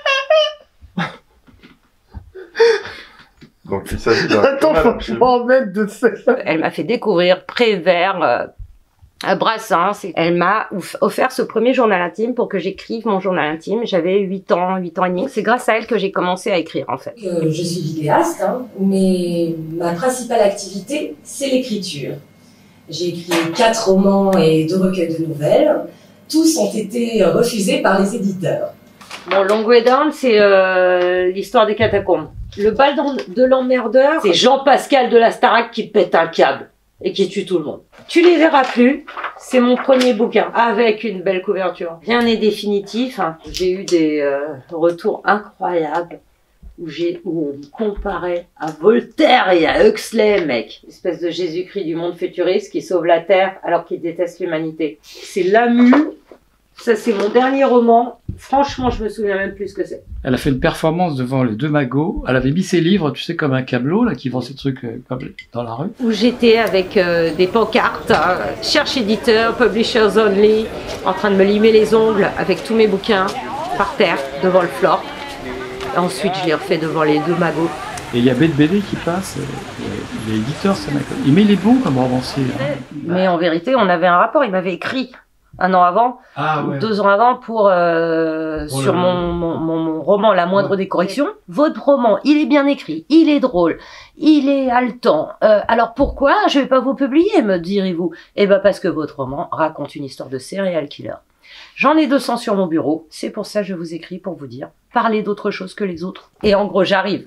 Donc il s'agit d'un... Attends, faut que je m'en mette de ça. Elle m'a fait découvrir Prévert, euh, à Brassens. Elle m'a offert ce premier journal intime pour que j'écrive mon journal intime. J'avais huit ans, huit ans et demi. C'est grâce à elle que j'ai commencé à écrire, en fait. Euh, je suis vidéaste, hein, mais ma principale activité, c'est l'écriture. J'ai écrit quatre romans et deux recueils de nouvelles. Tous ont été refusés par les éditeurs. Mon Long Way Down, c'est euh, l'histoire des catacombes. Le bal de l'emmerdeur, c'est Jean-Pascal de la Starac qui pète un câble. et qui tue tout le monde. Tu les verras plus. C'est mon premier bouquin avec une belle couverture. Rien n'est définitif. Hein. J'ai eu des euh, retours incroyables où j'ai où on me comparait à Voltaire et à Huxley, mec. Espèce de Jésus-Christ du monde futuriste qui sauve la Terre alors qu'il déteste l'humanité. C'est Lamu. Ça, c'est mon dernier roman. Franchement, je me souviens même plus ce que c'est. Elle a fait une performance devant les deux magots. Elle avait mis ses livres, tu sais, comme un camelot, là, qui vend ces trucs euh, comme dans la rue. Où j'étais avec euh, des pancartes, euh, cherche éditeur, publishers only, en train de me limer les ongles avec tous mes bouquins par terre, devant le floor. Et ensuite, je les refais devant les deux magots. Et il y a B D qui passe, euh, il est éditeur, ça m'a... Il met les bons comme romancier. Hein. Mais en vérité, on avait un rapport, il m'avait écrit. Un an avant, ah, ouais. deux ans avant, pour euh, oh sur mon, mon, mon, mon roman La moindre ouais. des corrections. Votre roman, il est bien écrit, il est drôle, il est haletant. Euh, alors pourquoi je vais pas vous publier, me direz-vous? Eh ben parce que votre roman raconte une histoire de serial killer. J'en ai deux cents sur mon bureau, c'est pour ça que je vous écris pour vous dire, parlez d'autre chose que les autres. Et en gros, j'arrive.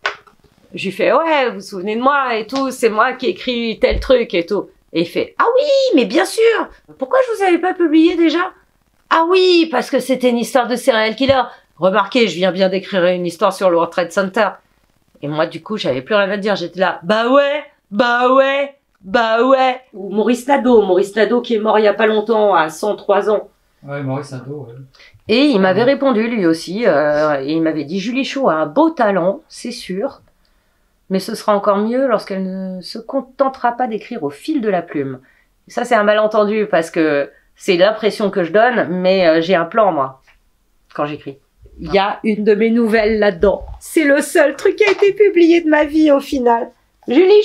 Je lui fais, ouais, vous vous souvenez de moi et tout, c'est moi qui ai écrit tel truc et tout. Et il fait « Ah oui, mais bien sûr! Pourquoi je vous avais pas publié déjà ?»« Ah oui, parce que c'était une histoire de serial killer. Remarquez, je viens bien d'écrire une histoire sur le World Trade Center. » Et moi, du coup, j'avais plus rien à dire. J'étais là « Bah ouais, bah ouais, bah ouais !» Ou Maurice Nadeau, Maurice Nadeau qui est mort il y a pas longtemps, à cent trois ans. Ouais, Maurice Nadeau, ouais. Et il m'avait répondu, lui aussi, euh, et il m'avait dit « Julie Chaud a un beau talent, c'est sûr. » Mais ce sera encore mieux lorsqu'elle ne se contentera pas d'écrire au fil de la plume. Et ça, c'est un malentendu parce que c'est l'impression que je donne, mais euh, j'ai un plan, moi, quand j'écris. Il y a une de mes nouvelles là-dedans. C'est le seul truc qui a été publié de ma vie au final. Julie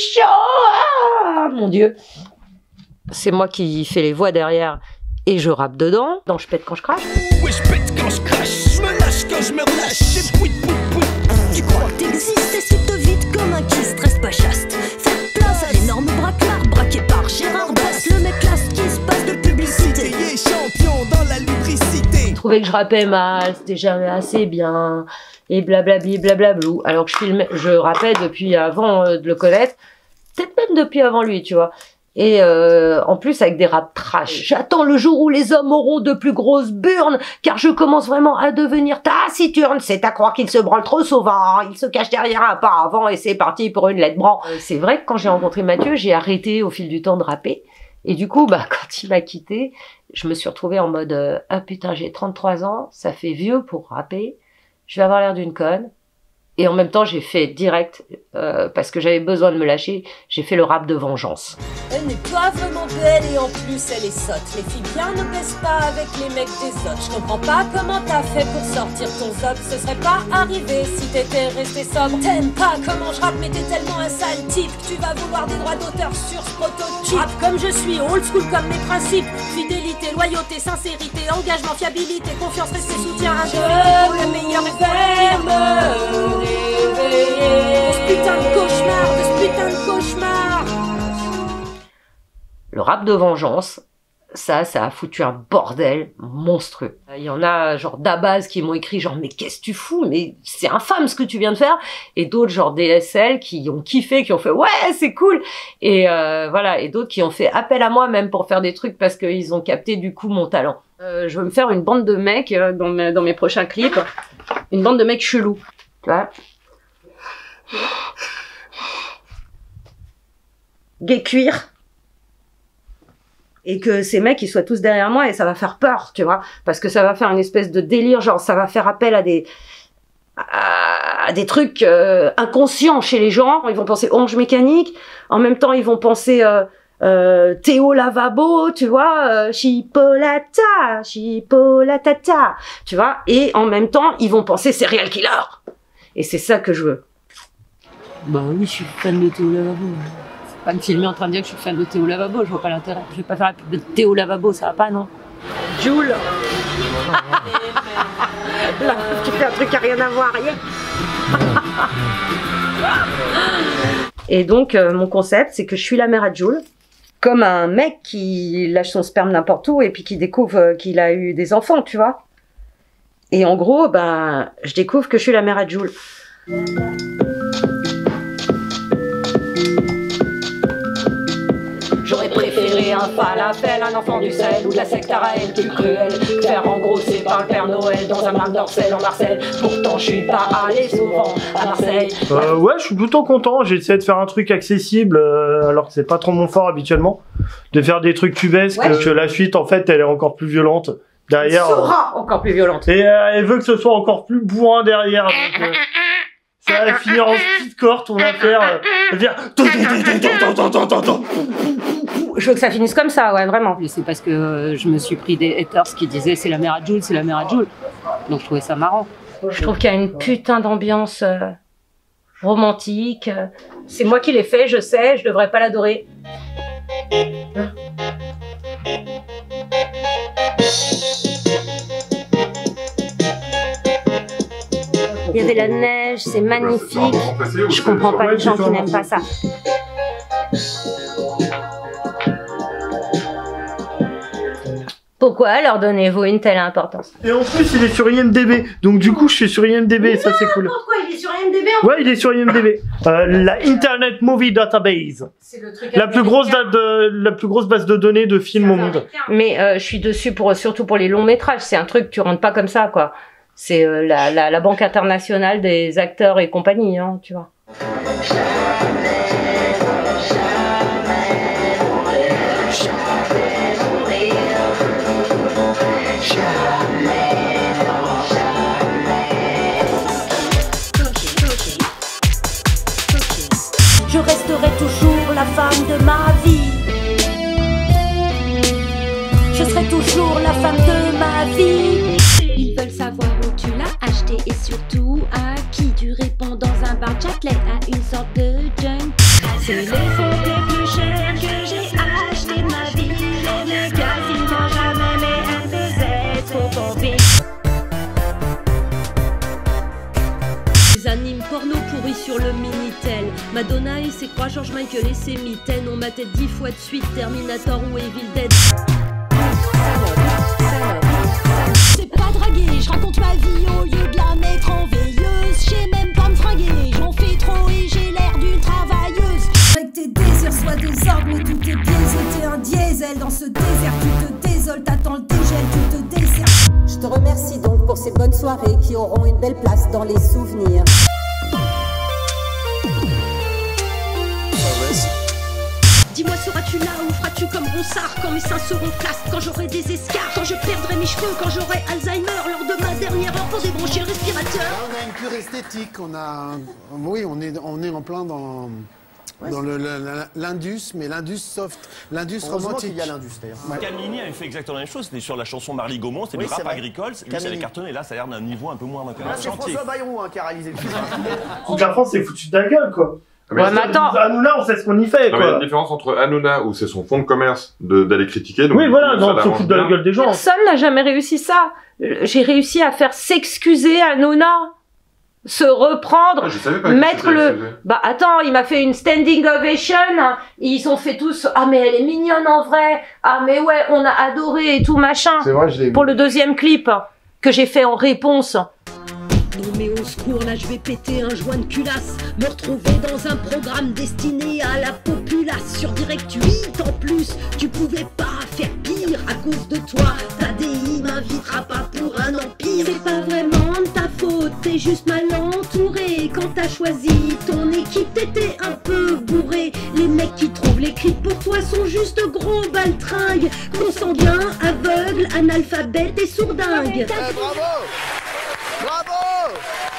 Chaud, ah, mon Dieu. C'est moi qui fais les voix derrière et je rappe dedans. Dans Je pète quand je crache. Oui, je pète quand je crache, je me lâche quand je me relâche. Et pouit, pouit, pouit. Tu crois que t'existes et sous te vide comme un qui stresse pas chaste. Faites place à l'énorme braquard braqué par Gérard Bass, le mec là qui se passe de publicité. Et champion dans la lubricité. Je trouvais que je rappais mal, c'était jamais assez bien, et blablabli blablablou. Alors que je filmais, je rappais depuis avant euh, de le connaître, peut-être même depuis avant lui, tu vois. Et euh, en plus avec des raps trash. J'attends le jour où les hommes auront de plus grosses burnes, car je commence vraiment à devenir taciturne. C'est à croire qu'il se branle trop souvent, il se cache derrière un paravent et c'est parti pour une lettre bran. Euh, c'est vrai que quand j'ai rencontré Mathieu, j'ai arrêté au fil du temps de rapper. Et du coup, bah quand il m'a quitté, je me suis retrouvée en mode euh, ah putain, j'ai trente-trois ans, ça fait vieux pour rapper, je vais avoir l'air d'une conne. Et en même temps, j'ai fait direct, euh, parce que j'avais besoin de me lâcher, j'ai fait le rap de vengeance. Elle n'est pas vraiment belle et en plus elle est sotte. Les filles bien ne baissent pas avec les mecs des autres. Je comprends pas comment t'as fait pour sortir ton zob. Ce serait pas arrivé si t'étais resté sobre. T'aimes pas comment je rappe mais t'es tellement un sale type que tu vas vouloir des droits d'auteur sur ce prototype. Rap comme je suis, old school comme mes principes. Fidélité, loyauté, sincérité, engagement, fiabilité, confiance, respect, soutien. Je le meilleur ferme. De ce putain de cauchemar, de ce putain de cauchemar. Le rap de vengeance, ça, ça a foutu un bordel monstrueux. Il y en a genre d'Abaz qui m'ont écrit genre mais qu'est-ce que tu fous, mais c'est infâme ce que tu viens de faire. Et d'autres genre D S L qui ont kiffé, qui ont fait ouais c'est cool. Et euh, voilà, et d'autres qui ont fait appel à moi même pour faire des trucs parce qu'ils ont capté du coup mon talent. Euh, je veux me faire une bande de mecs euh, dans, mes, dans mes prochains clips, une bande de mecs chelous. Tu vois, gay cuir, et que ces mecs ils soient tous derrière moi et ça va faire peur, tu vois, parce que ça va faire une espèce de délire, genre ça va faire appel à des à, à des trucs euh, inconscients chez les gens. Ils vont penser Orange Mécanique, en même temps ils vont penser euh, euh, Théo Lavabo, tu vois, euh, Chipolata, Chipolatata, tu vois, et en même temps ils vont penser serial killer. Et c'est ça que je veux. Bah oui, je suis fan de Théo Lavabo. C'est pas me filmer en train de dire que je suis fan de Théo Lavabo, je vois pas l'intérêt. Je vais pas faire la pub de Théo Lavabo, ça va pas, non? Jules. Là, tu fais un truc qui a rien à voir, rien. Et donc, euh, mon concept, c'est que je suis la mère à Jules. Comme un mec qui lâche son sperme n'importe où et puis qui découvre euh, qu'il a eu des enfants, tu vois. Et en gros, ben, je découvre que je suis la mère à Jules. un falafel, un enfant du sel ou de la secte Araël plus cruel. Faire engrosser par le Père Noël dans un Marc Dorcel en Marseille. Pourtant je suis pas allé souvent à Marseille. Euh, ouais, je suis plutôt content. J'ai essayé de faire un truc accessible, euh, alors que c'est pas trop mon fort habituellement. De faire des trucs tubesques, ouais. que la suite en fait elle est encore plus violente. Derrière. Sera euh, encore plus violente. Et euh, elle veut que ce soit encore plus bourrin derrière. Donc, euh, ça va finir en speedcore, on va faire. Euh, faire... Je veux que ça finisse comme ça, ouais, vraiment. C'est parce que euh, je me suis pris des haters qui disaient c'est la mère à Jules, c'est la mère à Jules. Donc je trouvais ça marrant. Je trouve qu'il y a une putain d'ambiance euh, romantique. C'est moi qui l'ai fait, je sais, je devrais pas l'adorer. Hein? Il y avait la neige, c'est magnifique. Je comprends pas les gens qui n'aiment pas ça. Pourquoi leur donnez-vous une telle importance? Et en plus, il est sur I M D B. Donc du coup, je suis sur I M D B, ça c'est cool. Pourquoi il est sur I M D B en Ouais, il est sur I M D B. Euh, la Internet Movie Database. C'est le truc la plus grosse date de, la plus grosse base de données de films au monde. Mais euh, je suis dessus pour surtout pour les longs métrages. C'est un truc tu rentres pas comme ça quoi. C'est euh, la, la la banque internationale des acteurs et compagnie, hein, tu vois. Je resterai toujours la femme de ma vie. Je serai toujours la femme de ma vie. Ils veulent savoir où tu l'as acheté et surtout à qui. Tu réponds dans un bar Châtelet à une sorte de junk. C'est les photos les plus chères que j'ai acheté de ma vie. Les quasiment jamais mais un de Z pour tomber. Les animes porno pourris sur le Minitel. Madonna et ses croix, George Michael et ses mitaines. On matait dix fois de suite Terminator ou Evil Dead. C'est pas draguer, je raconte ma vie au lieu de la mettre en veilleuse. J'ai même pas me fringuer, j'en fais trop et j'ai l'air d'une travailleuse. Avec tes désirs soient des ordres, mais tout est biaisé. T'es un diesel dans ce désert, tu te désoles, t'attends le dégel, tu te desserres. Je te remercie donc pour ces bonnes soirées qui auront une belle place dans les souvenirs. Dis-moi, seras-tu là ou feras-tu comme Ronsard quand mes seins seront flasques, quand j'aurai des escarres, quand je perdrai mes cheveux, quand j'aurai Alzheimer lors de ma dernière heure pour débrancher le respirateur. On a une cure esthétique, on a... Oui, on est, on est en plein dans... Ouais, dans l'Indus, mais l'Indus soft, l'Indus romantique. Il y a l'Indus d'ailleurs. Ouais. Camini avait fait exactement la même chose, c'était sur la chanson Marly Gaumont, c'était oui, du rap agricole, lui ça avait cartonné, et là ça a l'air d'un niveau un peu moins d'un C'est François Bayrou hein, qui a réalisé le film. Toute la France s'est foutu de la gueule quoi. Mais ouais, mais attends, Hanouna, on sait ce qu'on y fait quoi. Il y a une différence entre Hanouna où c'est son fond de commerce d'aller critiquer. Donc oui, voilà, non, se foutre de la gueule des gens. Personne n'a jamais réussi ça. J'ai réussi à faire s'excuser Hanouna. Se reprendre, ah, mettre le... Bah attends, il m'a fait une standing ovation, ils ont fait tous « Ah mais elle est mignonne en vrai, ah mais ouais, on a adoré et tout machin » vrai, je pour le deuxième clip que j'ai fait en réponse. Non mais au secours, là je vais péter un joint de culasse, me retrouver dans un programme destiné à la populace. Sur Direct huit en plus, tu pouvais pas faire pire à cause de toi. Ta D I m'invitera pas pour un empire. C'est pas vraiment de ta faute, t'es juste mal entouré. Quand t'as choisi ton équipe, t'étais un peu bourré. Les mecs qui trouvent les clips pour toi sont juste gros baltringues, consanguins, aveugles, analphabètes et sourdingues. Eh, bravo! Bravo!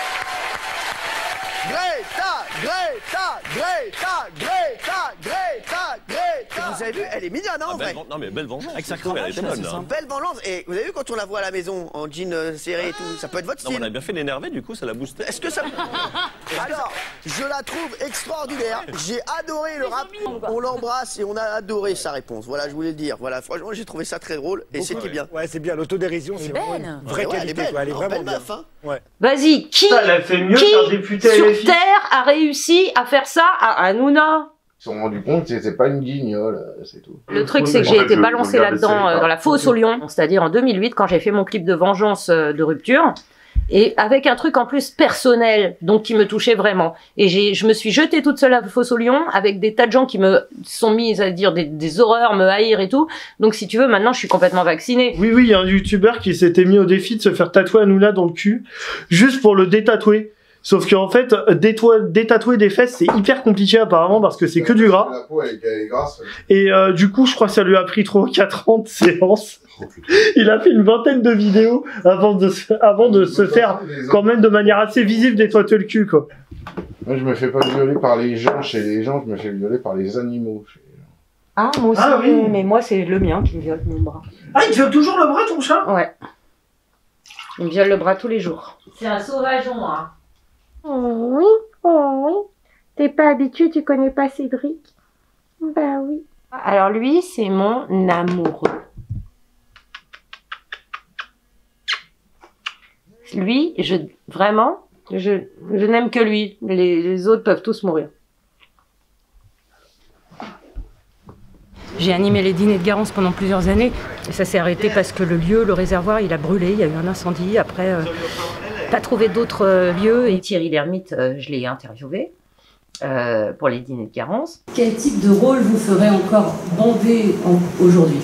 Greta! Greta! Greta! Greta! Greta! Greta! Vous avez vu, elle est mignonne hein, en ah, vrai. Belle, non mais belle vengeance. Avec sa crème, elle était bonne. Une belle vengeance. Et vous avez vu quand on la voit à la maison en jean euh, serré et tout, ça peut être votre style. Non, on a bien fait l'énerver, du coup ça l'a boosté. Est-ce que ça... Alors, je la trouve extraordinaire. J'ai adoré le rap. On l'embrasse et on a adoré sa réponse. Voilà, je voulais le dire. Voilà, franchement, j'ai trouvé ça très drôle et c'était bien. Ouais, c'est bien. L'autodérision, c'est vraiment une vraie ouais, qualité. Elle est, elle est vraiment bien. Meuf, hein. Ouais. Vas-y, qui, ça, elle fait mieux qui député sur L F I. Terre a réussi à faire ça à Hanouna? Ils se sont rendus compte que c'est pas une guignole, c'est tout. Le truc, c'est que j'ai été balancée là-dedans euh, dans la fosse au lion, c'est-à-dire en deux mille huit, quand j'ai fait mon clip de vengeance euh, de rupture. Et avec un truc en plus personnel, donc qui me touchait vraiment. Et j'ai, je me suis jetée toute seule à la fosse au lion, avec des tas de gens qui me sont mis à dire des, des horreurs, me haïr et tout. Donc si tu veux, maintenant je suis complètement vaccinée. Oui, oui, il y a un youtubeur qui s'était mis au défi de se faire tatouer Hanouna dans le cul, juste pour le détatouer. Sauf qu'en fait, détatouer des fesses, c'est hyper compliqué apparemment parce que c'est que du gras. La peau, elle est grasse. Et euh, du coup, je crois que ça lui a pris trois ou quatre ans de séance. Il a fait une vingtaine de vidéos avant de se, avant de se faire quand même de manière assez visible détatouer le cul, quoi. Moi, je me fais pas violer par les gens. Chez les gens, je me fais violer par les animaux. Ah, moi aussi, ah, oui. Mais moi, c'est le mien qui me viole mon bras. Ah, il te viole toujours le bras, ton chat? Ouais. Il me viole le bras tous les jours. C'est un sauvageon, hein. Oh oui, oh oui. T'es pas habitué, tu connais pas Cédric? Bah oui. Alors lui, c'est mon amoureux. Lui, je vraiment, je, je n'aime que lui. Les, les autres peuvent tous mourir. J'ai animé les dîners de Garance pendant plusieurs années. Et ça s'est arrêté parce que le lieu, le réservoir, il a brûlé. Il y a eu un incendie. Après, euh, pas trouvé d'autres euh, lieux. Et Thierry Lhermitte, euh, je l'ai interviewé euh, pour les dîners de Garance. Quel type de rôle vous ferez encore bander aujourd'hui?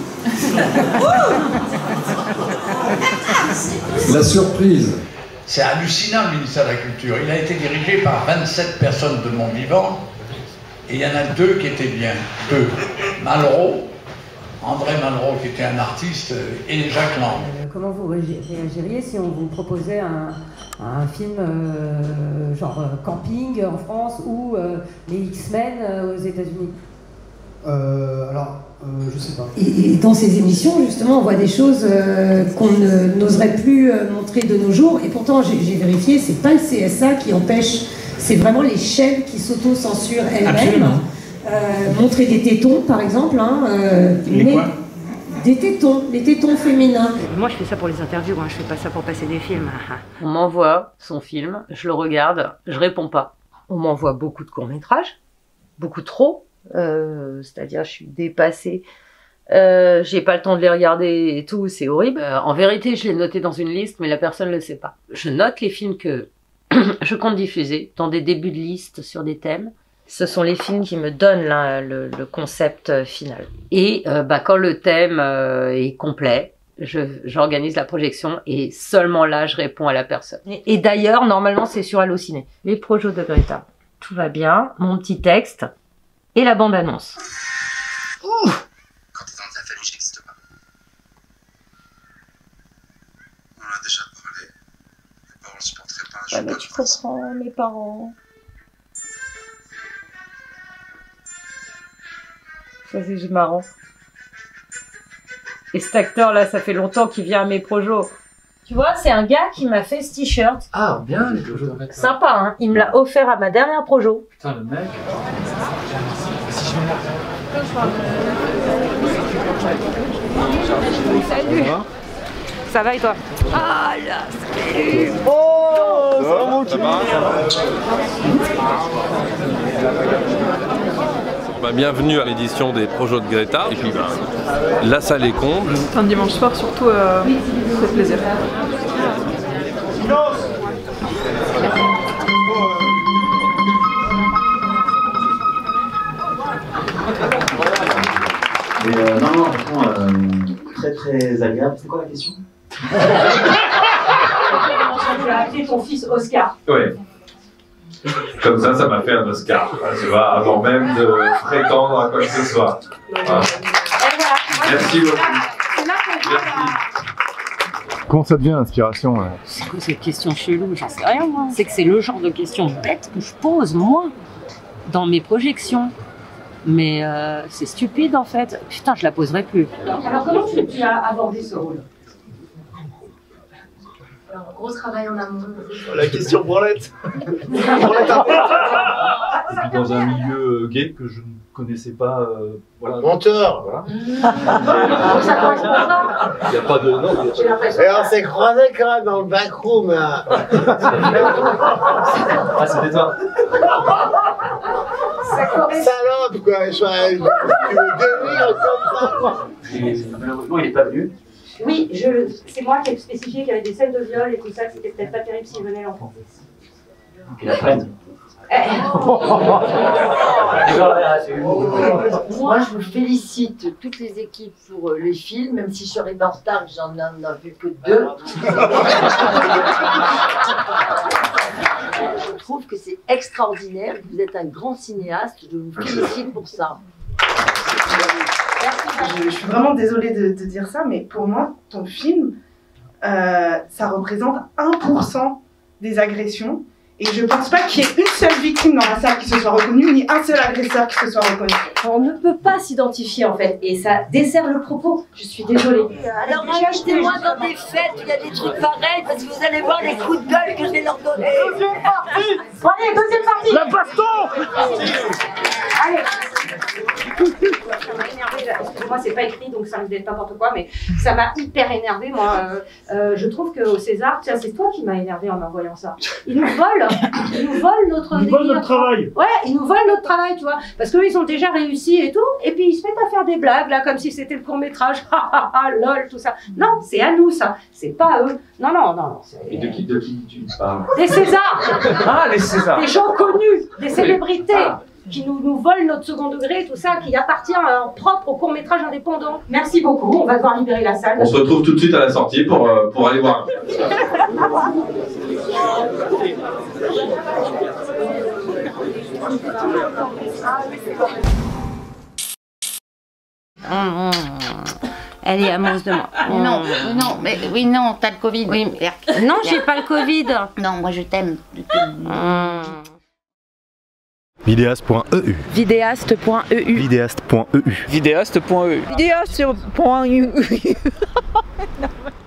La surprise. C'est hallucinant le ministère de la Culture. Il a été dirigé par vingt-sept personnes de mon vivant. Et il y en a deux qui étaient bien. Deux. Malraux, André Malraux qui était un artiste, et Jacques Lang. Euh, comment vous réagiriez si on vous proposait un, un film euh, genre euh, Camping en France ou euh, les X-Men euh, aux États-Unis? euh, Alors, euh, je sais pas. Et, et dans ces émissions, justement, on voit des choses euh, qu'on n'oserait plus euh, montrer de nos jours. Et pourtant, j'ai vérifié, c'est pas le C S A qui empêche. C'est vraiment les chaînes qui s'auto-censurent elles-mêmes. Euh, montrer des tétons, par exemple. Hein, euh, mais des tétons, des tétons féminins. Moi, je fais ça pour les interviews, hein, je fais pas ça pour passer des films. On m'envoie son film, je le regarde, je réponds pas. On m'envoie beaucoup de courts-métrages, beaucoup trop. Euh, C'est-à-dire, je suis dépassée. Euh, j'ai pas le temps de les regarder et tout, c'est horrible. Euh, en vérité, je l'ai noté dans une liste, mais la personne ne le sait pas. Je note les films que je compte diffuser dans des débuts de liste sur des thèmes. Ce sont les films qui me donnent là, le, le concept final. Et euh, bah, quand le thème euh, est complet, j'organise la projection et seulement là, je réponds à la personne. Et, et d'ailleurs, normalement, c'est sur Allociné. Les projets de Greta. Tout va bien, mon petit texte et la bande-annonce. Quand t'es dans ta famille, j'existe pas. On en a déjà parlé. Mes parents le supporteraient pas. Je Ouais, mais tu comprends, mes parents. Ça, c'est juste marrant. Et cet acteur-là, ça fait longtemps qu'il vient à mes projos. Tu vois, c'est un gars qui m'a fait ce t-shirt. Ah, bien, les projos de Greta. Sympa, hein. Il me l'a offert à ma dernière projo. Putain, le mec. Salut. Ça va et toi? Ah là, salut. Oh, ça va mon petit. Bah, bienvenue à l'édition des projets de Greta. Et puis bah, la salle est comble. Un dimanche soir, surtout, euh, ça fait plaisir. Mais euh, non, non, franchement, euh, très très agréable. C'est quoi la question? Tu as appelé ton fils Oscar. Ouais. Comme ça, ça m'a fait un Oscar, tu vois, avant même de prétendre à quoi que ce soit. Voilà. Merci beaucoup. Merci. Comment ça devient l'inspiration? C'est quoi cette question chelou? J'en sais rien, moi. C'est que c'est le genre de question bête que je pose, moi, dans mes projections. Mais euh, c'est stupide, en fait. Putain, je la poserai plus. Alors, comment tu, tu as abordé ce rôle? Alors, gros travail en amont. La question branlette. Branlette Et puis dans un milieu gay que je ne connaissais pas. Euh, voilà. Menteur. Voilà. Ça correspond pas. Il n'y a pas de. Non, il y a pas de... Et on s'est croisés quand même dans le backroom là. Ah, c'était toi. Salope quoi, je vais tu veux devenir comme ça quoi. Et malheureusement, il n'est pas venu. Oui, je, c'est moi qui ai spécifié qu'il y avait des scènes de viol et tout ça, que c'était peut-être pas terrible s'il venait l'enfant. Et la prenne. Moi, je vous félicite toutes les équipes pour les films, même si je suis arrivée en retard, j'en ai vu que deux. Je trouve que c'est extraordinaire, vous êtes un grand cinéaste, je vous félicite pour ça. Je, je suis vraiment désolée de, de dire ça, mais pour moi, ton film, euh, ça représente un pour cent des agressions. Et je pense pas qu'il y ait une seule victime dans la salle qui se soit reconnue, ni un seul agresseur qui se soit reconnu. On ne peut pas s'identifier en fait, et ça dessert le propos. Je suis désolée. Alors achetez-moi dans des fêtes où il y a des trucs pareils, parce que vous allez voir les coups de gueule que je vais leur donner. Deuxième partie. Bon, allez, deuxième partie. La baston. Allez. Ça m'a énervé, excuse-moi, c'est pas écrit donc ça risque d'être n'importe quoi, mais ça m'a hyper énervé. Moi, euh, euh, je trouve qu'au César, tiens, c'est toi qui m'as énervé en m'envoyant ça. Ils nous volent, ils nous volent notre Ils nous volent notre travail. Ouais, ils nous volent notre travail, tu vois, parce qu'eux ils ont déjà réussi et tout, et puis ils se mettent à faire des blagues là, comme si c'était le court métrage, ah lol, tout ça. Non, c'est à nous ça, c'est pas à eux. Non, non, non, non. Et de qui, de qui tu parles? Des Césars. Ah, les Césars. Des gens connus, des célébrités. Ah. Qui nous, nous volent notre second degré, tout ça, qui appartient en propre au court-métrage indépendant. Merci beaucoup, on va devoir libérer la salle. On se retrouve tout de suite à la sortie pour, euh, pour aller voir. Mmh. Elle est amoureuse de moi. Mmh. Non, non, mais oui, non, t'as le Covid. Oui, mais... Non, j'ai pas le Covid. Non, moi je t'aime. Mmh. Vidéaste point E U. Vidéaste point E U. Vidéaste point E U. Vidéaste point E U. Vidéaste point E U.